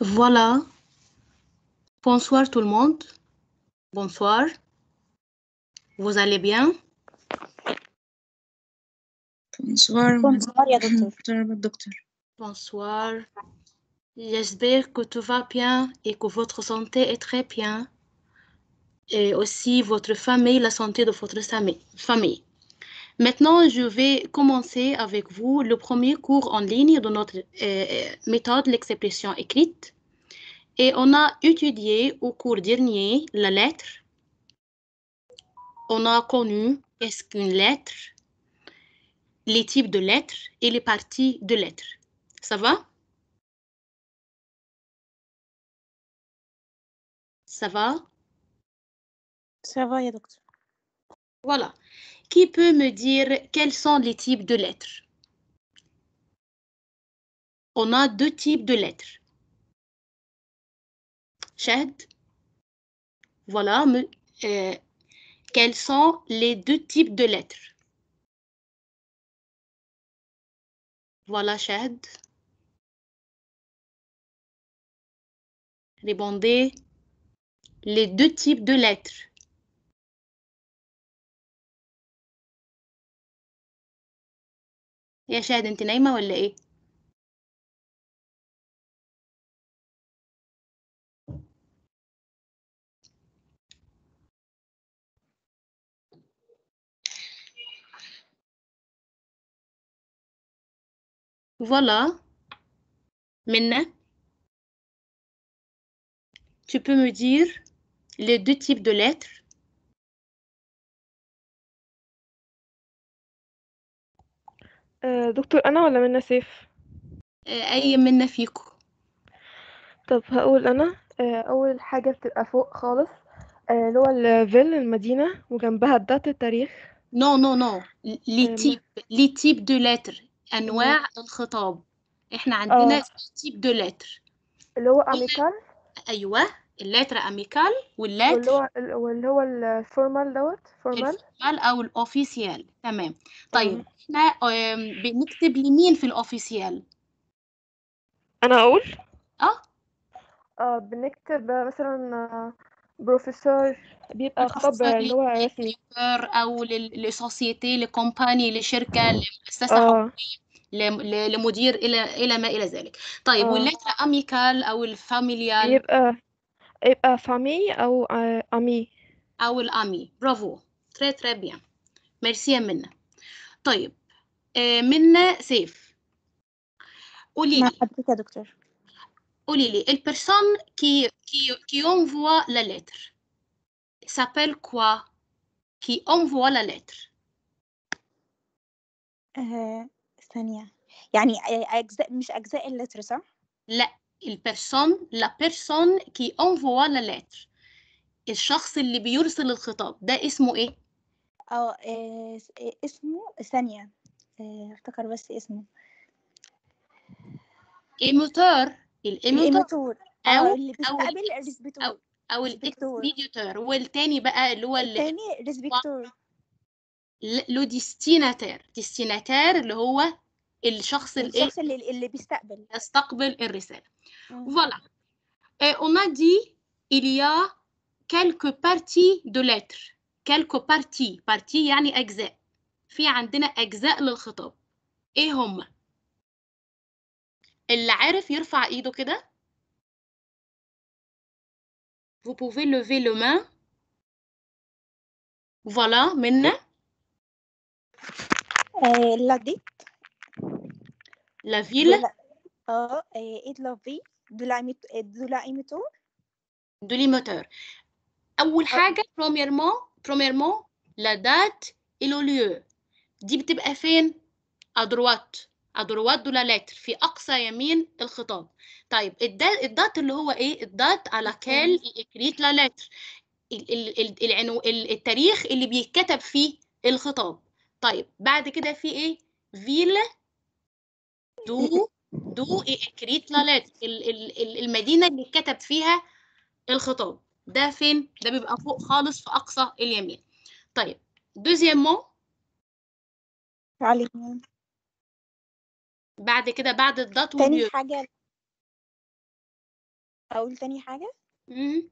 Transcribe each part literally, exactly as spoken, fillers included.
Voilà. Bonsoir tout le monde. Bonsoir. Vous allez bien? Bonsoir. Bonsoir يا دكتور. Bonsoir docteur. Bonsoir. J'espère que tout va bien et que votre santé est très bien. Et aussi votre famille, la santé de votre famille. Maintenant, je vais commencer avec vous le premier cours en ligne de notre euh, méthode, l'expression écrite. Et on a étudié au cours dernier la lettre. On a connu qu'est-ce qu'une lettre, les types de lettres et les parties de lettres. Ça va? Ça va? Ça va يا دكتور. Voilà. Qui peut me dire quels sont les types de lettres? On a deux types de lettres. Shahd? Voilà. Me, euh, quels sont les deux types de lettres? Voilà, Shahd. Répondez. Les deux types de lettres. يا شاهد انت نايمة ولا ايه؟ Voilà. Minna, tu peux me dire les deux types de lettres? آه، دكتور أنا ولا منى سيف؟ أي منا فيكم؟ طب هقول أنا. آه، أول حاجة بتبقى فوق خالص، آه، اللي هو الفيل المدينة وجنبها الدات التاريخ. نو نو نو لي آه، تيب لي تيب دو لتر، أنواع الخطاب. إحنا عندنا اه تيب دو لتر. اللي هو أميكال، أيوة، اللتر أميكال واللي واللتر هو واللي هو الفورمال دوت فورمال. الفورمال أو الأوفيسيال. تمام. طيب إحنا آم، بنكتب لمين في الأوفيسيال؟ أنا أقول أه اه بنكتب مثلا آه، بروفيسور، بيبقى خطاب اللي هو رسمي. أو للسوسيتي، لكومباني، لشركة، لمؤسسة اه لم- ل- لمدير الى الى ما الى ذلك. طيب اه واللتر اميكال او الفاميليال يبقى يبقى فامي أو آه، أمي. او الامي. برافو، تري تري بيان، ميرسي يا منى. طيب آه، منى سيف، قولي مع لي حضرتك يا دكتور. قولي لي البيرسون qui qui qui envoie la lettre s'appelle quoi? qui envoie la lettre. آه، ثانية، يعني آه، أجزاء مش أجزاء اللتر صح؟ لا، البيرسون لا بيرسون qui envoie la lettre، الشخص اللي بيرسل الخطاب ده اسمه ايه؟ اه آه، آه، اسمه ثانية، آه، افتكر بس اسمه ايموتور، الايموتور الإيميتور. او اه اللي او بيستقبل او الريسبيتور. او ريسبكتور. الاكسبيديتور، والتاني بقى اللي هو التاني ريسبكتور. لو ديستيناتير. ديستيناتير اللي هو الشخص اللي الشخص اللي اللي بيستقبل. يستقبل الرسالة. مم. Voilà. Et on a dit il y a quelques parties de lettres. quelques parties. parties يعني أجزاء. في عندنا أجزاء للخطاب. إيه هم؟ اللي عارف يرفع إيده كده. Vous pouvez lever le main. Voilà, منى. آه، لا دي La ville. اه ايد لافي دولايميتور. دوليمتر. أول حاجة premièrement premièrement la date et le lieu. دي بتبقى فين؟ à droite à droite de la lettre، في أقصى يمين الخطاب. طيب الدات, الدات اللي هو إيه؟ الدات على laquelle est écrite la lettre، ال ال ال العنو التاريخ اللي بيتكتب فيه الخطاب. طيب بعد كده في إيه؟ ville d'où d'où est écrite la lettre، ال ال المدينة اللي اتكتب فيها الخطاب. ده فين؟ ده بيبقى فوق خالص في أقصى اليمين. طيب دوزيامون، علي. بعد كده بعد الدات تاني واليو. حاجة اقول تاني حاجة. مم.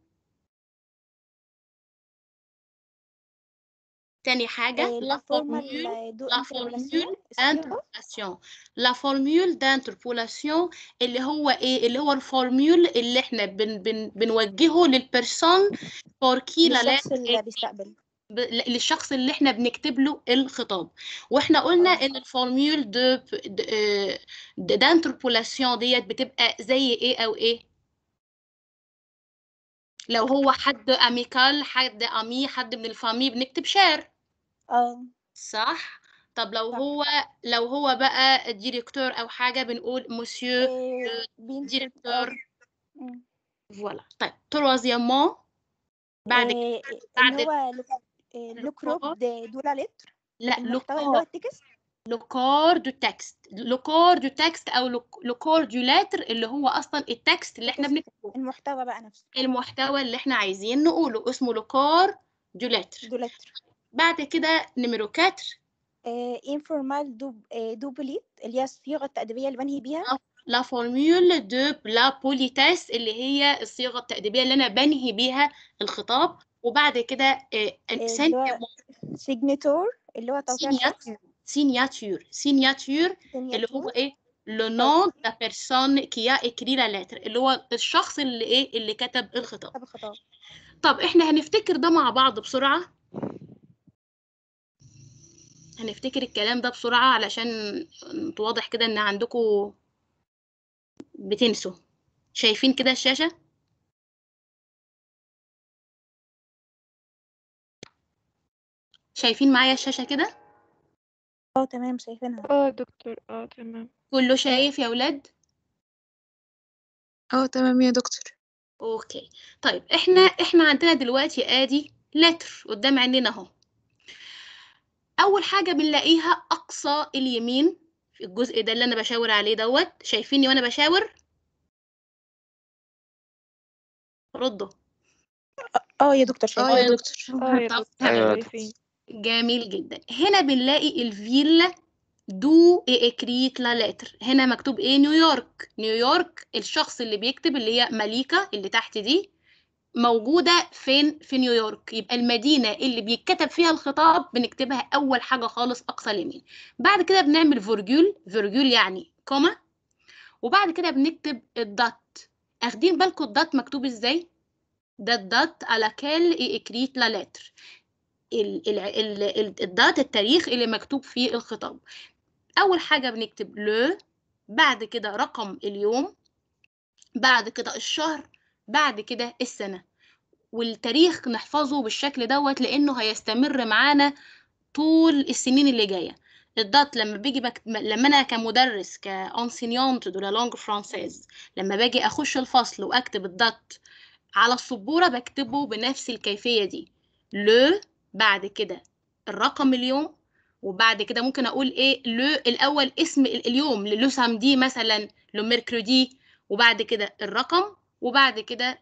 تاني حاجة آه، لا لا فورمال فورمول دو لا انتربولاسيون فورمول الصيغة. d'interpolation لا فورمول d'interpolation اللي هو ايه؟ اللي هو الفورمول اللي احنا بن بن بنوجهه للبيرسون فور كي لا للشخص لتر اللي بيستقبل. ب- للشخص اللي احنا بنكتب له الخطاب. واحنا قلنا اه ان الفورمول دو دانتربولاسيون ديت بتبقى زي ايه او ايه؟ لو هو حد اميكال، حد امي، حد من الفامي، بنكتب شير، اه صح؟ طب لو صح. هو لو هو بقى ديريكتور او حاجه بنقول مسيو آه، بينتر اه ديريكتور. مم. فوالا. طيب تروازيامون بعد كده، آه، اللي بعد هو لو كروب لوكور، دو لا لتر. لا المحتوى اللي هو لوكور، التكست. لو كور دو تكست، لو كور دو تكست او لو كور دو لاتر اللي هو اصلا التكست اللي احنا التكست بنكتبه، المحتوى بقى نفسه. المحتوى اللي احنا عايزين نقوله اسمه لو كور دو لاتر. دو لتر. بعد كده نمرو أربعة انفورمال دو آه، دو بوليت اللي هي الصيغة التأديبية اللي بنهي بيها. لا فورمول دو لا بوليتيس اللي هي الصيغه التأديبيه اللي انا بنهي بيها الخطاب. وبعد كده آه، اللي هو سيجنتور اللي هو توقيع الشخص. سينياتور، سينياتور سينياتور اللي هو سينياتور ايه؟ لو توقيع نون لا بيرسون كي ا écrit la lettre اللي هو الشخص اللي ايه؟ اللي كتب الخطاب. كتاب الخطاب. طب احنا هنفتكر ده مع بعض بسرعة، هنفتكر الكلام ده بسرعة علشان واضح كده ان عندكم بتنسوا. شايفين كده الشاشة؟ شايفين معايا الشاشة كده؟ اه تمام شايفينها. اه يا دكتور، اه تمام. كله شايف يا ولاد؟ اه تمام يا دكتور. اوكي. طيب احنا احنا عندنا دلوقتي ادي لتر قدام عينينا اهو. اول حاجة بنلاقيها اقصى اليمين في الجزء ده اللي انا بشاور عليه دوت. شايفيني وانا بشاور؟ ردوا. اه يا دكتور اه شايفين. يا دكتور. اه يا طب دكتور تمام، ايوه يا دكتور. شايفين. جميل جدا. هنا بنلاقي الفيل دو اكريت لا لتر. هنا مكتوب ايه؟ نيويورك. نيويورك الشخص اللي بيكتب اللي هي مليكة اللي تحت دي موجودة فين؟ في نيويورك. يبقى المدينة اللي بيتكتب فيها الخطاب بنكتبها أول حاجة خالص أقصى اليمين. بعد كده بنعمل فورجول، فورجول يعني كوما، وبعد كده بنكتب الدات. أخدين بالكم الدات مكتوب ازاي؟ ده الدات على كال إكريت لا لتر، الدات التاريخ اللي مكتوب فيه الخطاب. أول حاجة بنكتب لو، بعد كده رقم اليوم، بعد كده الشهر، بعد كده السنة. والتاريخ نحفظه بالشكل دوت لأنه هيستمر معانا طول السنين اللي جاية. الدات لما بيجي بك... لما أنا كمدرس كأنسينيونت دو لا لونج فرانسيز لما باجي أخش الفصل وأكتب الدات على السبورة بكتبه بنفس الكيفية دي. لو، بعد كده الرقم اليوم، وبعد كده ممكن أقول إيه؟ لو الأول اسم اليوم، لو سامدي مثلا، لو ميركودي، وبعد كده الرقم، وبعد كده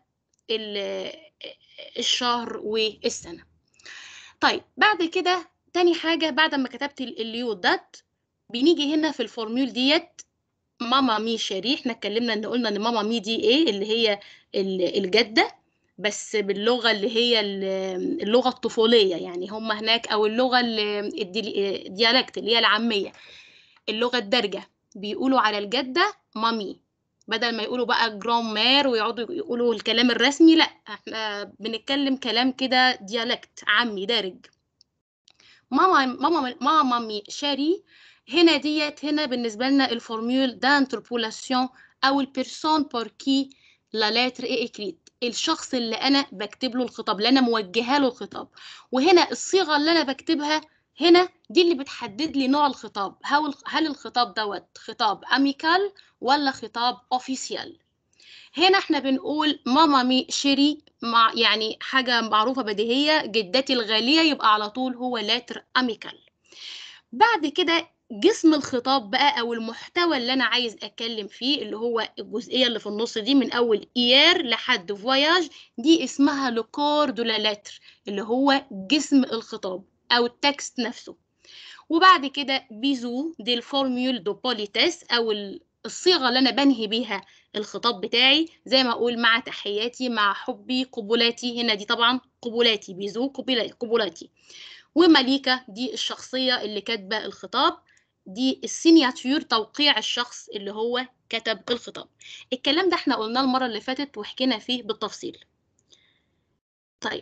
الشهر والسنة. طيب بعد كده تاني حاجة بعد ما كتبت اليو دات بنيجي هنا في الفورمول ديت ماما مي شيري. احنا اتكلمنا ان قلنا ان ماما مي دي ايه؟ اللي هي الجدة، بس باللغة اللي هي اللغة الطفولية يعني هم هناك، او اللغة الديالكت اللي هي العامية، اللغة الدارجة، بيقولوا على الجدة مامي بدل ما يقولوا بقى جرام مير ويقعدوا يقولوا الكلام الرسمي. لا، احنا بنتكلم كلام كده ديالكت عامي دارج. ماما ماما ماما مامي شاري. هنا ديت هنا بالنسبة لنا الفورمول دانتربولاسيون او البيرسون بور كي لا لاتر اي اكريت، الشخص اللي انا بكتب له الخطاب، اللي انا موجهه له الخطاب. وهنا الصيغة اللي انا بكتبها هنا دي اللي بتحدد لي نوع الخطاب، هل الخطاب دوت خطاب اميكال ولا خطاب اوفيسيال. هنا احنا بنقول ماما مي شيري، مع يعني حاجة معروفة بديهية، جدتي الغالية، يبقى على طول هو لاتر اميكال. بعد كده جسم الخطاب بقى او المحتوى اللي انا عايز اتكلم فيه اللي هو الجزئية اللي في النص دي من اول اير لحد فواياج، دي اسمها لو كور دو لا لاتر اللي هو جسم الخطاب او التكست نفسه. وبعد كده بيزو دي الفورمول دو بوليتيس او الصيغة اللي أنا بنهي بيها الخطاب بتاعي، زي ما أقول مع تحياتي، مع حبي، قبلاتي. هنا دي طبعا قبلاتي، بيزو قبلاتي. ومليكة دي الشخصية اللي كاتبة الخطاب، دي السينياتور، توقيع الشخص اللي هو كتب الخطاب. الكلام ده احنا قلناه المرة اللي فاتت وحكينا فيه بالتفصيل. طيب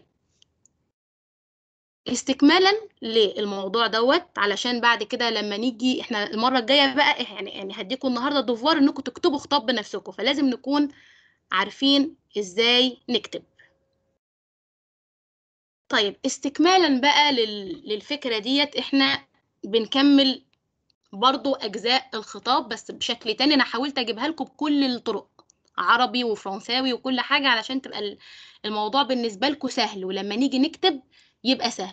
استكمالا للموضوع دوت، علشان بعد كده لما نيجي احنا المرة الجاية بقى يعني يعني هديكم النهارده دوفوار انكم تكتبوا خطاب بنفسكم، فلازم نكون عارفين ازاي نكتب. طيب استكمالا بقى لل... للفكرة ديت، احنا بنكمل برضو أجزاء الخطاب بس بشكل تاني. أنا حاولت أجيبها لكم بكل الطرق، عربي وفرنساوي وكل حاجة، علشان تبقى الموضوع بالنسبة لكم سهل، ولما نيجي نكتب يبقى سهل.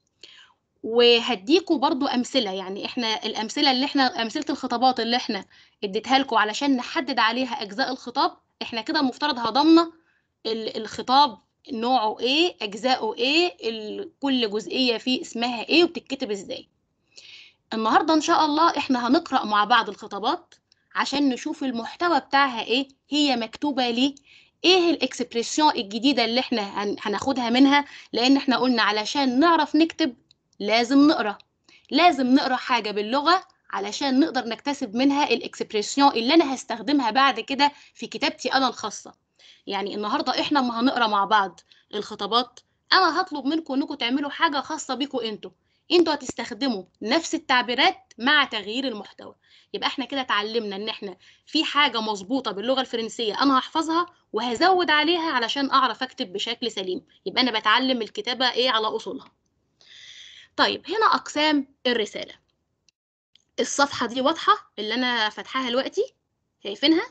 وهديكوا برضو أمثلة، يعني إحنا الأمثلة اللي إحنا أمثلة الخطابات اللي إحنا اديتها لكم علشان نحدد عليها أجزاء الخطاب. إحنا كده المفترض هضمنا الخطاب نوعه إيه، أجزاؤه إيه، كل جزئية فيه اسمها إيه وبتتكتب إزاي. النهاردة إن شاء الله إحنا هنقرأ مع بعض الخطابات عشان نشوف المحتوى بتاعها إيه، هي مكتوبة ليه، إيه الإكسبريسيون الجديدة اللي إحنا هناخدها منها. لأن إحنا قلنا علشان نعرف نكتب لازم نقرأ، لازم نقرأ حاجة باللغة علشان نقدر نكتسب منها الإكسبريسيون اللي أنا هستخدمها بعد كده في كتابتي أنا الخاصة. يعني النهاردة إحنا ما هنقرأ مع بعض الخطابات، أنا هطلب منكم إنكم تعملوا حاجة خاصة بيكم أنتوا، انتوا هتستخدموا نفس التعبيرات مع تغيير المحتوى. يبقى احنا كده اتعلمنا ان احنا في حاجة مظبوطة باللغة الفرنسية انا هحفظها وهزود عليها علشان اعرف اكتب بشكل سليم. يبقى انا بتعلم الكتابة ايه على اصولها. طيب هنا اقسام الرسالة. الصفحة دي واضحة اللي انا فاتحاها دلوقتي، شايفينها؟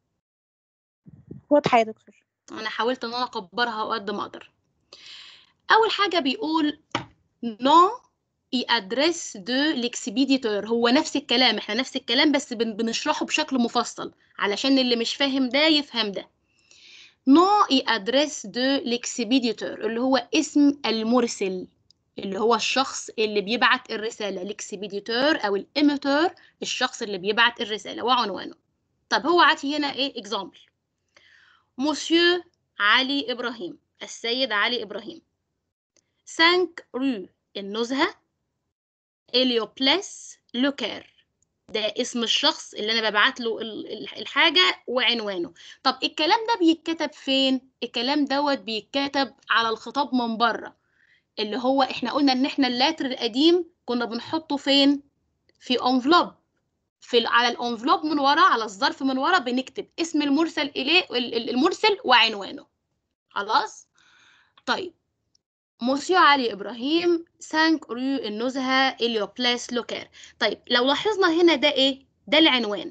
واضحة يا دكتور. انا حاولت ان انا اكبرها قد ما اقدر. اول حاجة بيقول نو اي ادريس دو ليكسبيديتور، هو نفس الكلام، احنا نفس الكلام بس بن بنشرحه بشكل مفصل علشان اللي مش فاهم ده يفهم ده. نو اي ادريس دو ليكسبيديتور اللي هو اسم المرسل، اللي هو الشخص اللي بيبعت الرسالة. ليكسبيديتور او الاميتور الشخص اللي بيبعت الرسالة وعنوانه. طب هو عاتي هنا ايه اكزامبل؟ مسيو علي ابراهيم، السيد علي ابراهيم. خمسة رو النزهة، إليوبلس لوكير، ده اسم الشخص اللي انا ببعت له الحاجه وعنوانه. طب الكلام ده بيتكتب فين؟ الكلام دوت بيتكتب على الخطاب من بره، اللي هو احنا قلنا ان احنا اللاتر القديم كنا بنحطه فين؟ في انفلوب، في على الانفلوب من ورا، على الظرف من ورا بنكتب اسم المرسل اليه، المرسل وعنوانه. خلاص؟ طيب مسيو علي إبراهيم خمسة رو النزهة إليوبلاس لوكير. طيب لو لاحظنا هنا ده إيه؟ ده العنوان.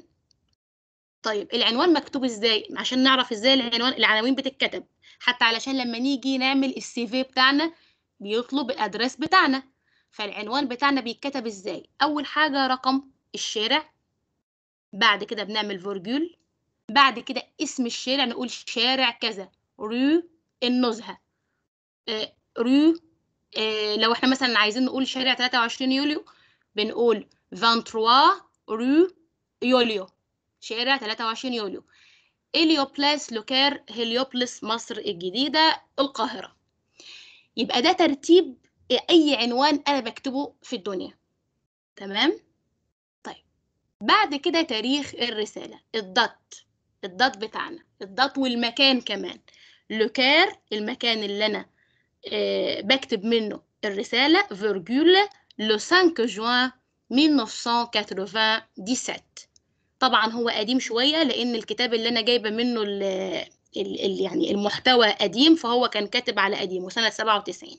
طيب العنوان مكتوب إزاي؟ عشان نعرف إزاي العنوان، العناوين بتتكتب حتى علشان لما نيجي نعمل السي في بتاعنا بيطلب الأدرس بتاعنا. فالعنوان بتاعنا بيتكتب إزاي؟ أول حاجة رقم الشارع، بعد كده بنعمل فورجول، بعد كده اسم الشارع نقول شارع كذا، رو النزهة، آه رو إيه لو احنا مثلا عايزين نقول شارع ثلاثة وعشرين يوليو بنقول ثلاثة وعشرين رو يوليو، شارع ثلاثة وعشرين يوليو. إليوبلاس لوكير هليوبلس مصر الجديدة القاهرة. يبقى ده ترتيب أي عنوان أنا بكتبه في الدنيا. تمام؟ طيب بعد كده تاريخ الرسالة، الدات، الدات بتاعنا، الدات والمكان كمان. لوكير المكان اللي أنا آه بكتب منه الرسالة، فيرجول لو خمسة جوان ألف وتسعمية وسبعة. طبعا هو قديم شوية لأن الكتاب اللي أنا جايبة منه ال ال ال يعني المحتوى قديم، فهو كان كاتب على قديم وسنة سبعة وتسعين.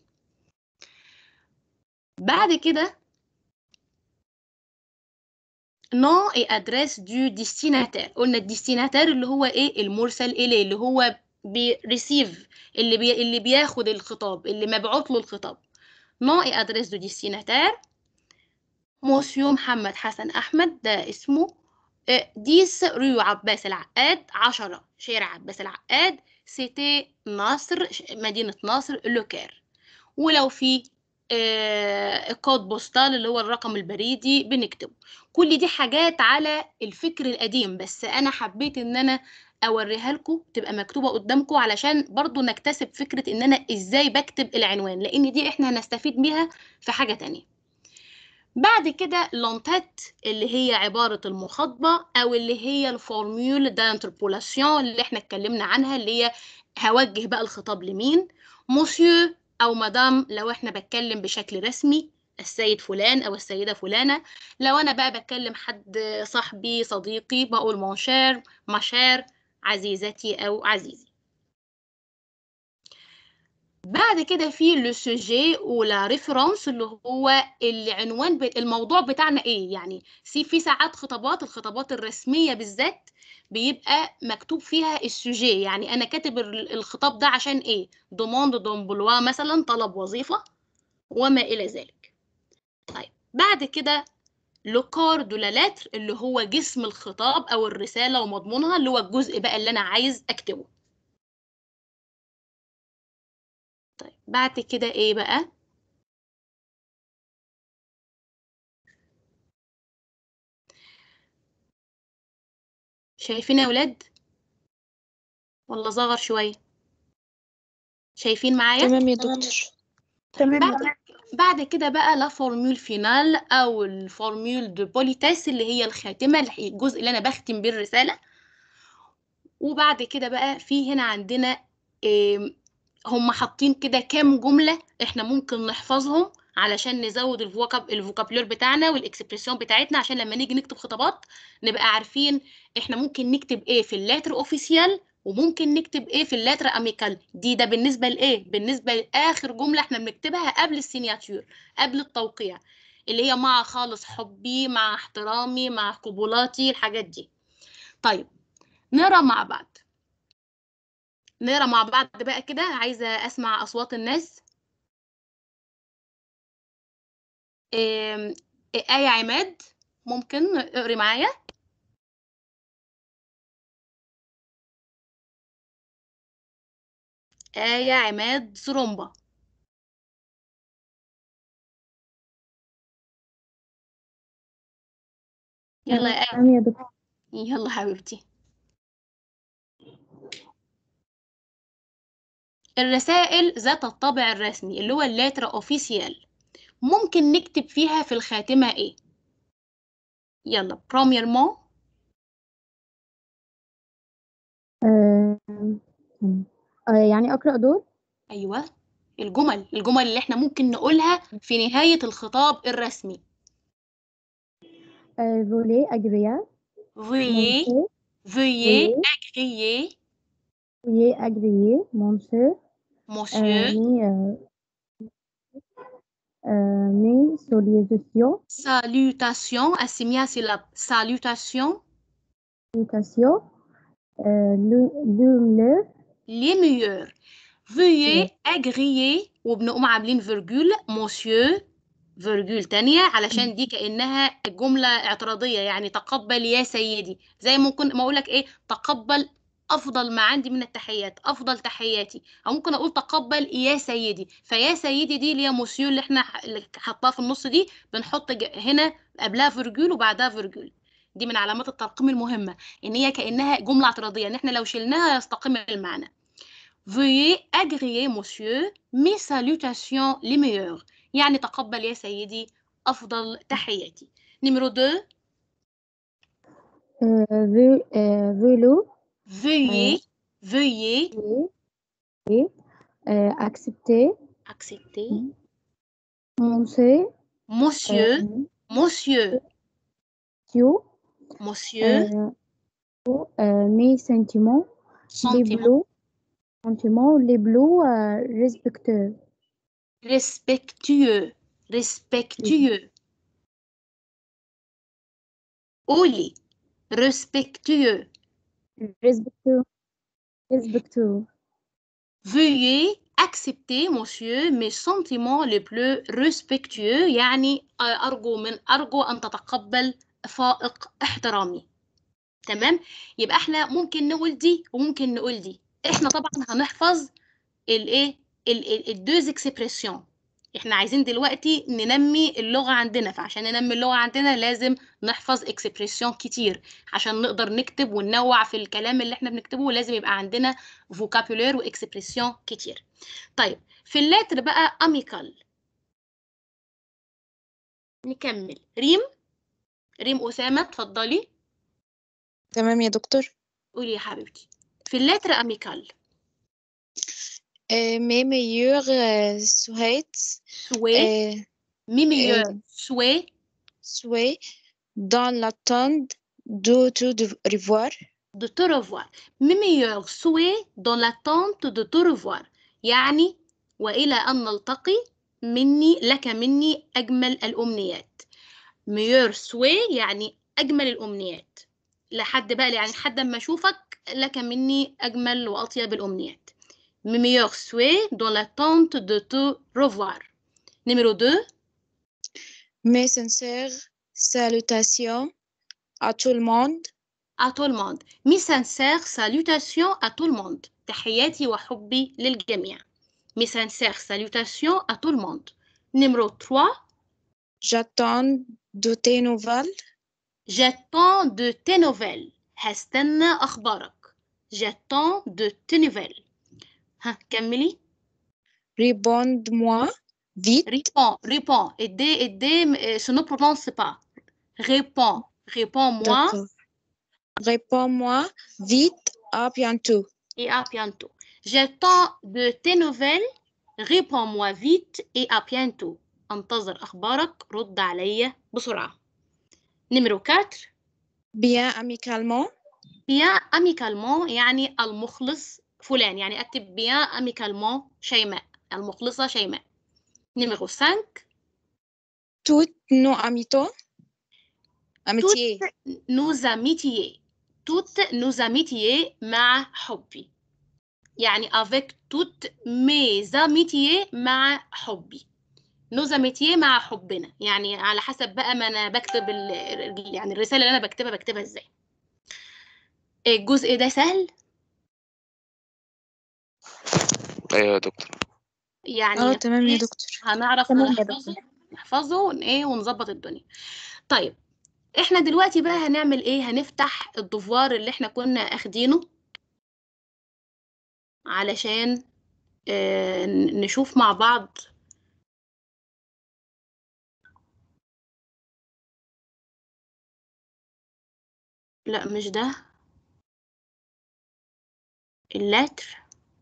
بعد كده نو اي ادريس دو ديستيناتير، قلنا الديستيناتير اللي هو ايه؟ المرسل اليه، اللي هو بيريسيف، اللي بي اللي بياخد الخطاب، اللي مبعوث له الخطاب. نو اي ادريس دو ديستيناتير موسيو محمد حسن أحمد، ده اسمه. ديس رو عباس العقاد، عشرة شارع عباس العقاد، سيتي ناصر مدينة ناصر لوكير. ولو في كود بوستال اللي هو الرقم البريدي بنكتبه. كل دي حاجات على الفكر القديم، بس انا حبيت ان انا اوريها لكم تبقى مكتوبه قدامكم علشان برضو نكتسب فكره ان انا ازاي بكتب العنوان، لان دي احنا هنستفيد بيها في حاجه تانية. بعد كده لونتات اللي هي عباره المخاطبه او اللي هي الفورمول دانتربولاسيون اللي احنا اتكلمنا عنها، اللي هي هوجه بقى الخطاب لمين، موسيو او مدام لو احنا بتكلم بشكل رسمي، السيد فلان او السيده فلانه. لو انا بقى بتكلم حد صاحبي صديقي بقول مونشير ماشير، عزيزتي او عزيزي. بعد كده في لو سوجي ولا ريفرنس اللي هو العنوان، الموضوع بتاعنا ايه. يعني في في ساعات خطابات الخطابات الرسميه بالذات بيبقى مكتوب فيها السوجي، يعني انا كاتب الخطاب ده عشان ايه، دوموند دومبلوا مثلا، طلب وظيفه وما الى ذلك. طيب بعد كده لو كور دو لا لاتر اللي هو جسم الخطاب او الرساله ومضمونها، اللي هو الجزء بقى اللي انا عايز اكتبه. طيب بعد كده ايه بقى، شايفين يا ولاد ولا صغر شويه؟ شايفين معايا؟ تمام يا دكتور. تمام. بعد بعد كده بقى لا فورمول فينال او الفورمول دو بوليتيس اللي هي الخاتمه، الجزء اللي انا بختم بيه الرساله. وبعد كده بقى في هنا عندنا إيه، هم حاطين كده كام جمله احنا ممكن نحفظهم علشان نزود الفوكاب الفوكابلور بتاعنا والاكسبريسيون بتاعتنا، عشان لما نيجي نكتب خطابات نبقى عارفين احنا ممكن نكتب ايه في اللاتر اوفيسيال وممكن نكتب ايه في اللاتر اميكال. دي ده بالنسبه لايه، بالنسبه لاخر جمله احنا بنكتبها قبل السيناتور، قبل التوقيع، اللي هي مع خالص حبي، مع احترامي، مع قبولاتي، الحاجات دي. طيب نقرا مع بعض، نقرا مع بعض بقى كده، عايزه اسمع اصوات الناس. آم، آية عماد ممكن اقري معايا. آية عماد زرومبا. يلا يا آية. تمام يا دكتور. يلا حبيبتي. الرسائل ذات الطابع الرسمي اللي هو اللاتر اوفيسيال ممكن نكتب فيها في الخاتمة ايه؟ يلا بروميرمون. آه، آه، يعني أقرأ دول. ايوه الجمل الجمل اللي احنا ممكن نقولها في نهاية الخطاب الرسمي. آه، فولي أجريا veuillez مونسير veuillez وي agréer وي أجريي مونسير monsieur مي آه، آه، مي سوليزيسيون salutation assigné à syllabe salutation سوليتاسيون لو les meilleurs. veuillez agréer وبنقوم عاملين فيرجول monsieur فيرجول تانية علشان دي كأنها جملة اعتراضية، يعني تقبل يا سيدي، زي ممكن ما أقولك إيه، تقبل أفضل ما عندي من التحيات، أفضل تحياتي، أو ممكن أقول تقبل يا سيدي، فيا سيدي دي اللي هي موسيو اللي إحنا ح- اللي حطاها في النص دي، بنحط ج- هنا قبلها فيرجول وبعدها فيرجول. دي من علامات الترقيم المهمة، إن هي كأنها جملة اعتراضية، إن إحنا لو شلناها يستقيم المعنى. Veuillez agréer monsieur mes salutations les meilleures، يعني تقبل يا سيدي أفضل تحياتي. نمرو deux فولو veuillez veuillez accepter accepter مونسير monsieur monsieur سيو monsieur mes sentiments les sentiment bleus sentiments les bleus respecteurs respectueux respectueux Oli respectueux respecteux respecteux Veuillez accepter monsieur mes sentiments les plus respectueux، يعني أرجو من أرجو أن تتقبل فائق احترامي. تمام، يبقى احنا ممكن نقول دي وممكن نقول دي. احنا طبعا هنحفظ الايه الدوز اكسبريسيون احنا عايزين دلوقتي ننمي اللغة عندنا، فعشان ننمي اللغة عندنا لازم نحفظ اكسبريسيون كتير عشان نقدر نكتب وننوع في الكلام اللي احنا بنكتبه، ولازم يبقى عندنا فوكابولير واكسبريسيون كتير. طيب في اللتر بقى اميكال، نكمل. ريم، ريم أسامة اتفضلي. تمام يا دكتور. قولي يا حبيبتي. في اللتر اميكال. آه، mes meilleurs euh, souhaits سوي، euh, مي ميور euh, سوي souhaits dans l'attente de te revoir. de te revoir. Mes meilleurs souhaits dans l'attente de te revoir. يعني وإلى أن نلتقي، مني لك مني أجمل الأمنيات. meilleur souhait يعني أجمل الأمنيات، لحد بقى يعني لحد ما أشوفك لك مني أجمل وأطيب الأمنيات. Mes meilleurs souhaits dans l'attente de te revoir. Numéro deux. Mes sincères salutations à tout le monde. À tout le monde. Mes sincères salutations à tout le monde. تحياتي وحبي للجميع. Mes sincères salutations à tout le monde. Numéro trois. J'attends de tes nouvelles. J'attends de tes nouvelles. هستنى أخبارك. J'attends de tes nouvelles. ها كملي. Réponds-moi vite. Réponds, réponds. Aidez, aidez, ce ne prononce pas. Réponds, réponds-moi. D'accord. Réponds-moi vite. À bientôt. Et à bientôt. J'attends de tes nouvelles. Réponds-moi vite et à bientôt. انتظر أخبارك، رد عليا بسرعة. Numéro quatre. Bien amicalement. Bien amicalement يعني المخلص فلان، يعني أكتب bien amicalement شيماء، المخلصة شيماء. Numéro cinq. Toutes nos amitiés. Amitiés. Toutes nos amitiés. Toutes nos amitiés مع حبي. يعني avec toutes mes amitiés مع حبي. nos amitiés مع حبنا، يعني على حسب بقى ما أنا بكتب ال... يعني الرسالة اللي أنا بكتبها بكتبها إزاي. الجزء ده سهل؟ ايوه يا دكتور. يعني اه تمام يا إيه، دكتور. هنعرف تمام يا نحفظه دكتور. نحفظه ون- ايه ونظبط الدنيا. طيب احنا دلوقتي بقى هنعمل ايه؟ هنفتح الدفوار اللي احنا كنا اخدينه علشان اه نشوف مع بعض. لا مش ده اللتر،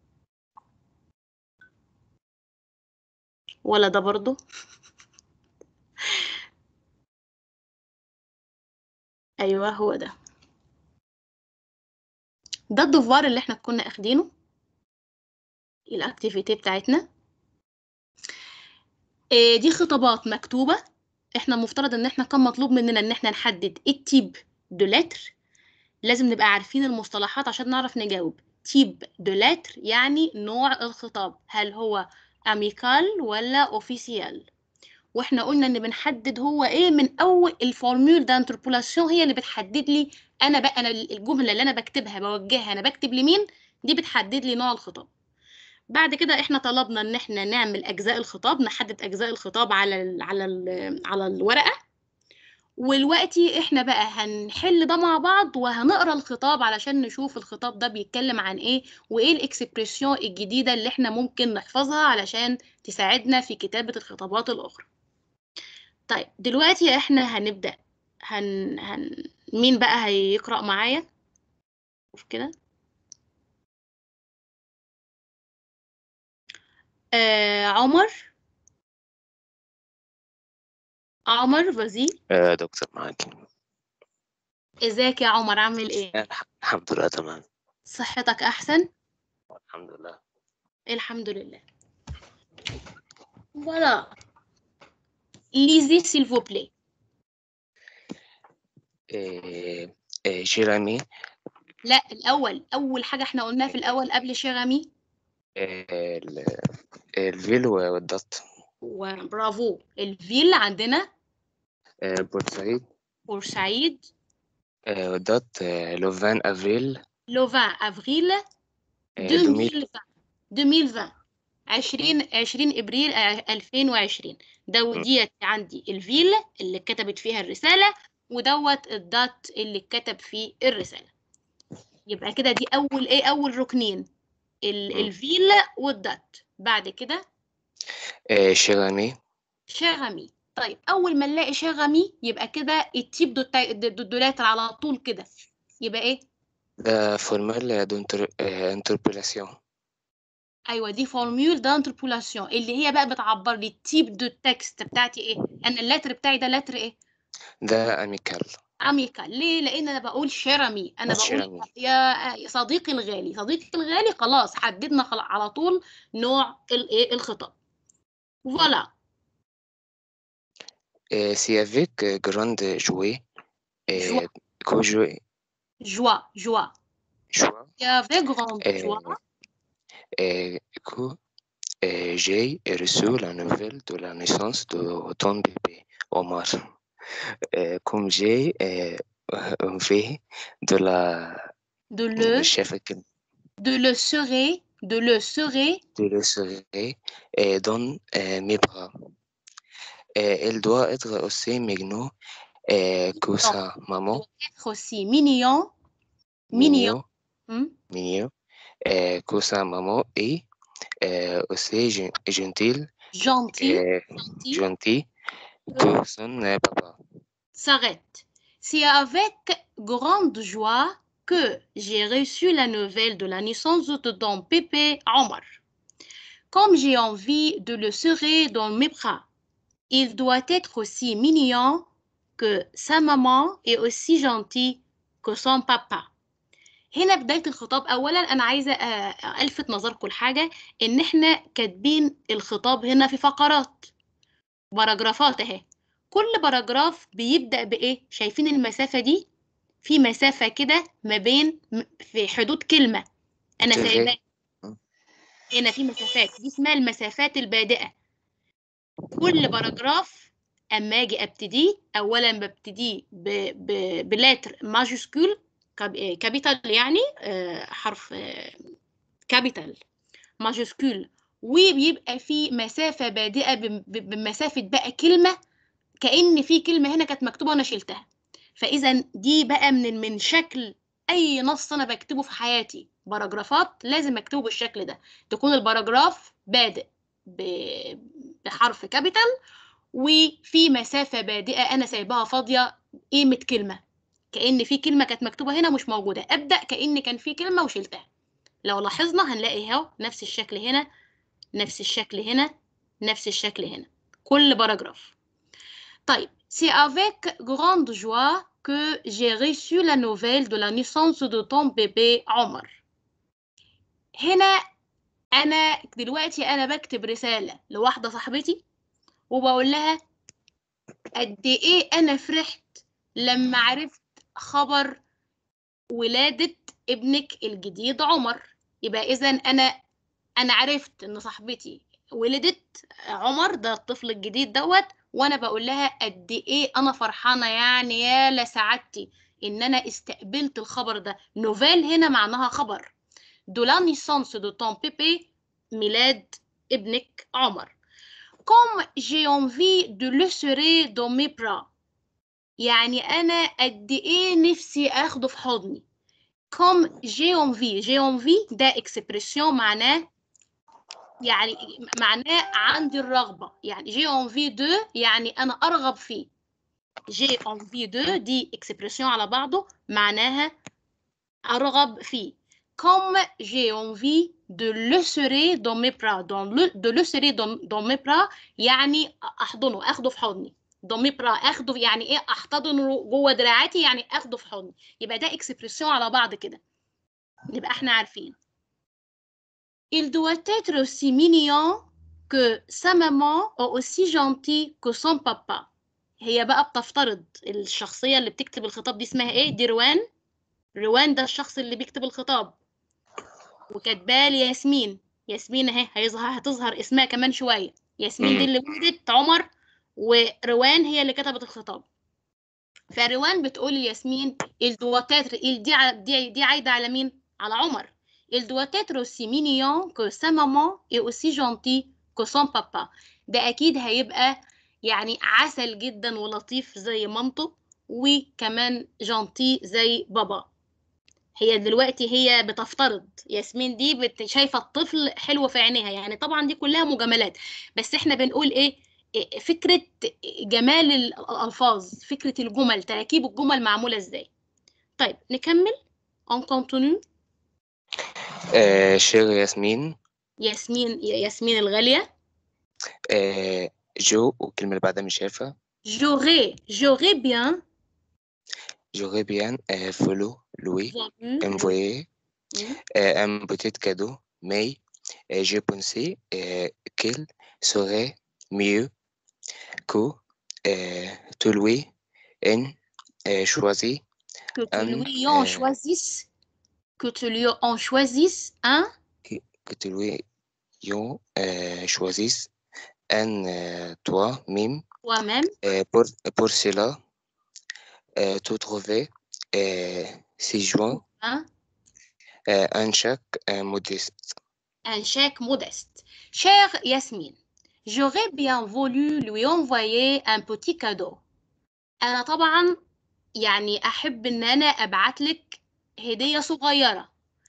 ولا ده برضو. ايوه هو ده، ده الدفوار اللي احنا كنا اخدينه، الاكتيفيتي بتاعتنا. اه دي خطابات مكتوبة، احنا المفترض ان احنا كان مطلوب مننا ان احنا نحدد التيب دو لتر. لازم نبقى عارفين المصطلحات عشان نعرف نجاوب. تيب دو لتر يعني نوع الخطاب، هل هو اميكال ولا اوفيسيال. واحنا قلنا ان بنحدد هو ايه من اول الفورمول دانتربولاسيون، هي اللي بتحدد لي انا بقى انا الجمله اللي انا بكتبها بوجهها انا بكتب لمين، دي بتحدد لي نوع الخطاب. بعد كده احنا طلبنا ان احنا نعمل اجزاء الخطاب، نحدد اجزاء الخطاب على ال على ال على الورقه. والوقتي احنا بقى هنحل ده مع بعض وهنقرا الخطاب علشان نشوف الخطاب ده بيتكلم عن ايه، وايه الاكسبريسيون الجديده اللي احنا ممكن نحفظها علشان تساعدنا في كتابه الخطابات الاخرى. طيب دلوقتي احنا هنبدا. هن... هن... مين بقى هيقرا معايا؟ شوف كده. آه عمر، عمر فازي. يا دكتور معاكي. ازيك يا عمر، عامل ايه؟ الح- الحمد لله تمام. صحتك احسن؟ الحمد لله. الحمد لله. فوالا. lisez s'il vous plaît. إيه إيه جيرامي. لا الأول، أول حاجة احنا قلناها في الأول قبل شيرامي. إيه ال- الفيل والدط. وبرافو. الفيل عندنا إيه بورسعيد. بورسعيد. إيه والدط إيه لوفان أفريل. لو عشرين أفريل إيه دوميل. ألفين وعشرين. ألفين وعشرين. عشرين عشرين ابريل ألفين وعشرين. ده وديت عندي الفيل اللي كتبت فيها الرساله، ودوت الدات اللي اتكتب فيه الرساله. يبقى كده دي اول ايه اول ركنين، ال- مم. الفيل والدات. بعد كده آه، شيرامي. شغمي. طيب اول ما نلاقي شغمي يبقى كده التيب دو دو دولات على طول كده، يبقى ايه؟ ده فورمال انتربولاسيون. ايوه دي فورمول دانتربولاسيون اللي هي بقى بتعبر لي التيب دو تكست بتاعتي ايه. انا اللتر بتاعي ده لتر ايه؟ ده أميكال. اميكا. ليه؟ لان انا بقول شيرامي، انا بقول شيرامي. يا يا صديقي الغالي. صديقي الغالي خلاص حددنا خل- على طول نوع الايه الخطاب. فوالا. آه، سي افيك جراند جوي. جوا آه، كو جوي. جوا جوا جوا. يا في grande joie. آه، آه، كو آه، j'ai reçu la nouvelle de la naissance de ton bébé Omar. آه، comme j'ai euh, envie de la de le مش شايفة كده. de le serrer de le serrer de le serrer euh, dans euh, mes bras. Euh, elle doit être aussi mignon euh, que non, sa maman. doit être aussi mignon mignon Mignon. hmm? Mignon. Euh, que sa maman et euh, aussi gen- gentil, gentil euh, gentil gentil que que son euh, papa. s'arrête. C'est avec grande joie que j'ai reçu la nouvelle de la naissance de ton bébé Omar. Comme j'ai envie de le serrer dans mes bras, il doit être aussi mignon que sa maman et aussi gentil que son papa. هنا بداية الخطاب. أولا أنا عايزة آه، ألفت نظركم لحاجة، إن إحنا كاتبين الخطاب هنا في فقرات باراجرافات أهي. كل باراجراف بيبدأ بإيه؟ شايفين المسافة دي؟ في مسافة كده ما بين م- في حدود كلمة أنا C'est سايباها. vrai. هنا في مسافات، دي اسمها المسافات البادئة. كل باراجراف اما اجي ابتديه، اولا ببتديه ب... ب... بلاتر ماجسكول كابيتال، يعني آه، حرف كابيتال ماجسكول، وبيبقى في مسافة بادئة بم- ب- بمسافة بقى كلمة، كأن في كلمة هنا كانت مكتوبة وأنا شلتها. فإذا دي بقى من من شكل أي نص أنا بكتبه في حياتي. باراجرافات لازم أكتبه بالشكل ده، تكون الباراجراف بادئ ب- بحرف كابيتال، وفي مسافة بادئة أنا سايباها فاضية قيمة كلمة، كأن في كلمة كانت مكتوبة هنا مش موجودة. أبدأ كأن كان في كلمة وشلتها. لو لاحظنا هنلاقي اهو نفس الشكل هنا، نفس الشكل هنا، نفس الشكل هنا، كل باراجراف. طيب c'est avec grande joie que j'ai reçu la nouvelle de la naissance de ton bébé عمر. هنا أنا دلوقتي أنا بكتب رسالة لواحدة صاحبتي وبقول لها قد إيه أنا فرحت لما عرفت خبر ولادة ابنك الجديد عمر. يبقى إذا أنا أنا عرفت إن صاحبتي ولدت عمر ده الطفل الجديد دوت، وانا بقول لها قد ايه انا فرحانه، يعني يا لسعادتي ان انا استقبلت الخبر ده. نوفيل هنا معناها خبر. دو لا نيسانس دو طون بيبي، ميلاد ابنك عمر. كوم جي انفي دو لو سوري دو مي برا، يعني انا قد ايه نفسي اخده في حضني. كوم جي انفي، جي انفي ده اكسبريسيون معناه يعني معناه عندي الرغبة، يعني جي اون في دو يعني أنا أرغب فيه. جي اون في دو دي اكسبريسيون على بعضه معناها أرغب فيه. كوم جي اون في دو لو سوري دون مي برا، دو لو سوري دون مي برا يعني أحضنه، أخده في حضني. دون مي برا أخده يعني إيه؟ أحتضنه جوه دراعاتي، يعني أخده في حضني. يبقى ده اكسبريسيون على بعض كده، نبقى إحنا عارفين. Il doit être aussi mignon que sa maman ou aussi gentil que son papa. هي بقى بتفترض الشخصية اللي بتكتب الخطاب دي اسمها ايه؟ دي روان. روان ده الشخص اللي بيكتب الخطاب، وكاتباه لي ياسمين. ياسمين اهي هيظهر هتظهر اسمها كمان شوية. ياسمين دي اللي ولدت عمر، وروان هي اللي كتبت الخطاب. فروان بتقول لياسمين il doit être il دي ع- دي دي عايدة على مين؟ على عمر. il doit être aussi mignon que sa maman et aussi gentil que son papa. ده أكيد هيبقى يعني عسل جدا ولطيف زي مامته وكمان جانتي زي بابا. هي دلوقتي هي بتفترض ياسمين دي بت... شايفة الطفل حلو في عينيها، يعني طبعا دي كلها مجاملات، بس احنا بنقول ايه، إيه فكرة جمال الألفاظ، فكرة الجمل، تركيب الجمل معمولة ازاي. طيب نكمل. on continue. آه شير ياسمين. ياسمين ياسمين الغالية. آه جو، والكلمة اللي بعدها مش شايفها. j'aurais j'aurais bien j'aurais bien euh, voulu lui voulu envoyer oui. euh, un petit cadeau, mais euh, j'ai pensé euh, qu'il serait mieux que euh, tu lui en euh, choisis que tu un lui en euh, choisisses que tu lui en choisisses un que que tu lui en euh, choisisses un euh, toi-même. toi-même Euh, pour, pour cela, euh, tu trouver euh, si joint hein, euh, un chèque euh, modeste. un chèque modeste. Chère Yasmine, j'aurais bien voulu lui envoyer un petit cadeau. أنا طبعا يعني أحب إن أنا أبعت لك هدية صغيرة.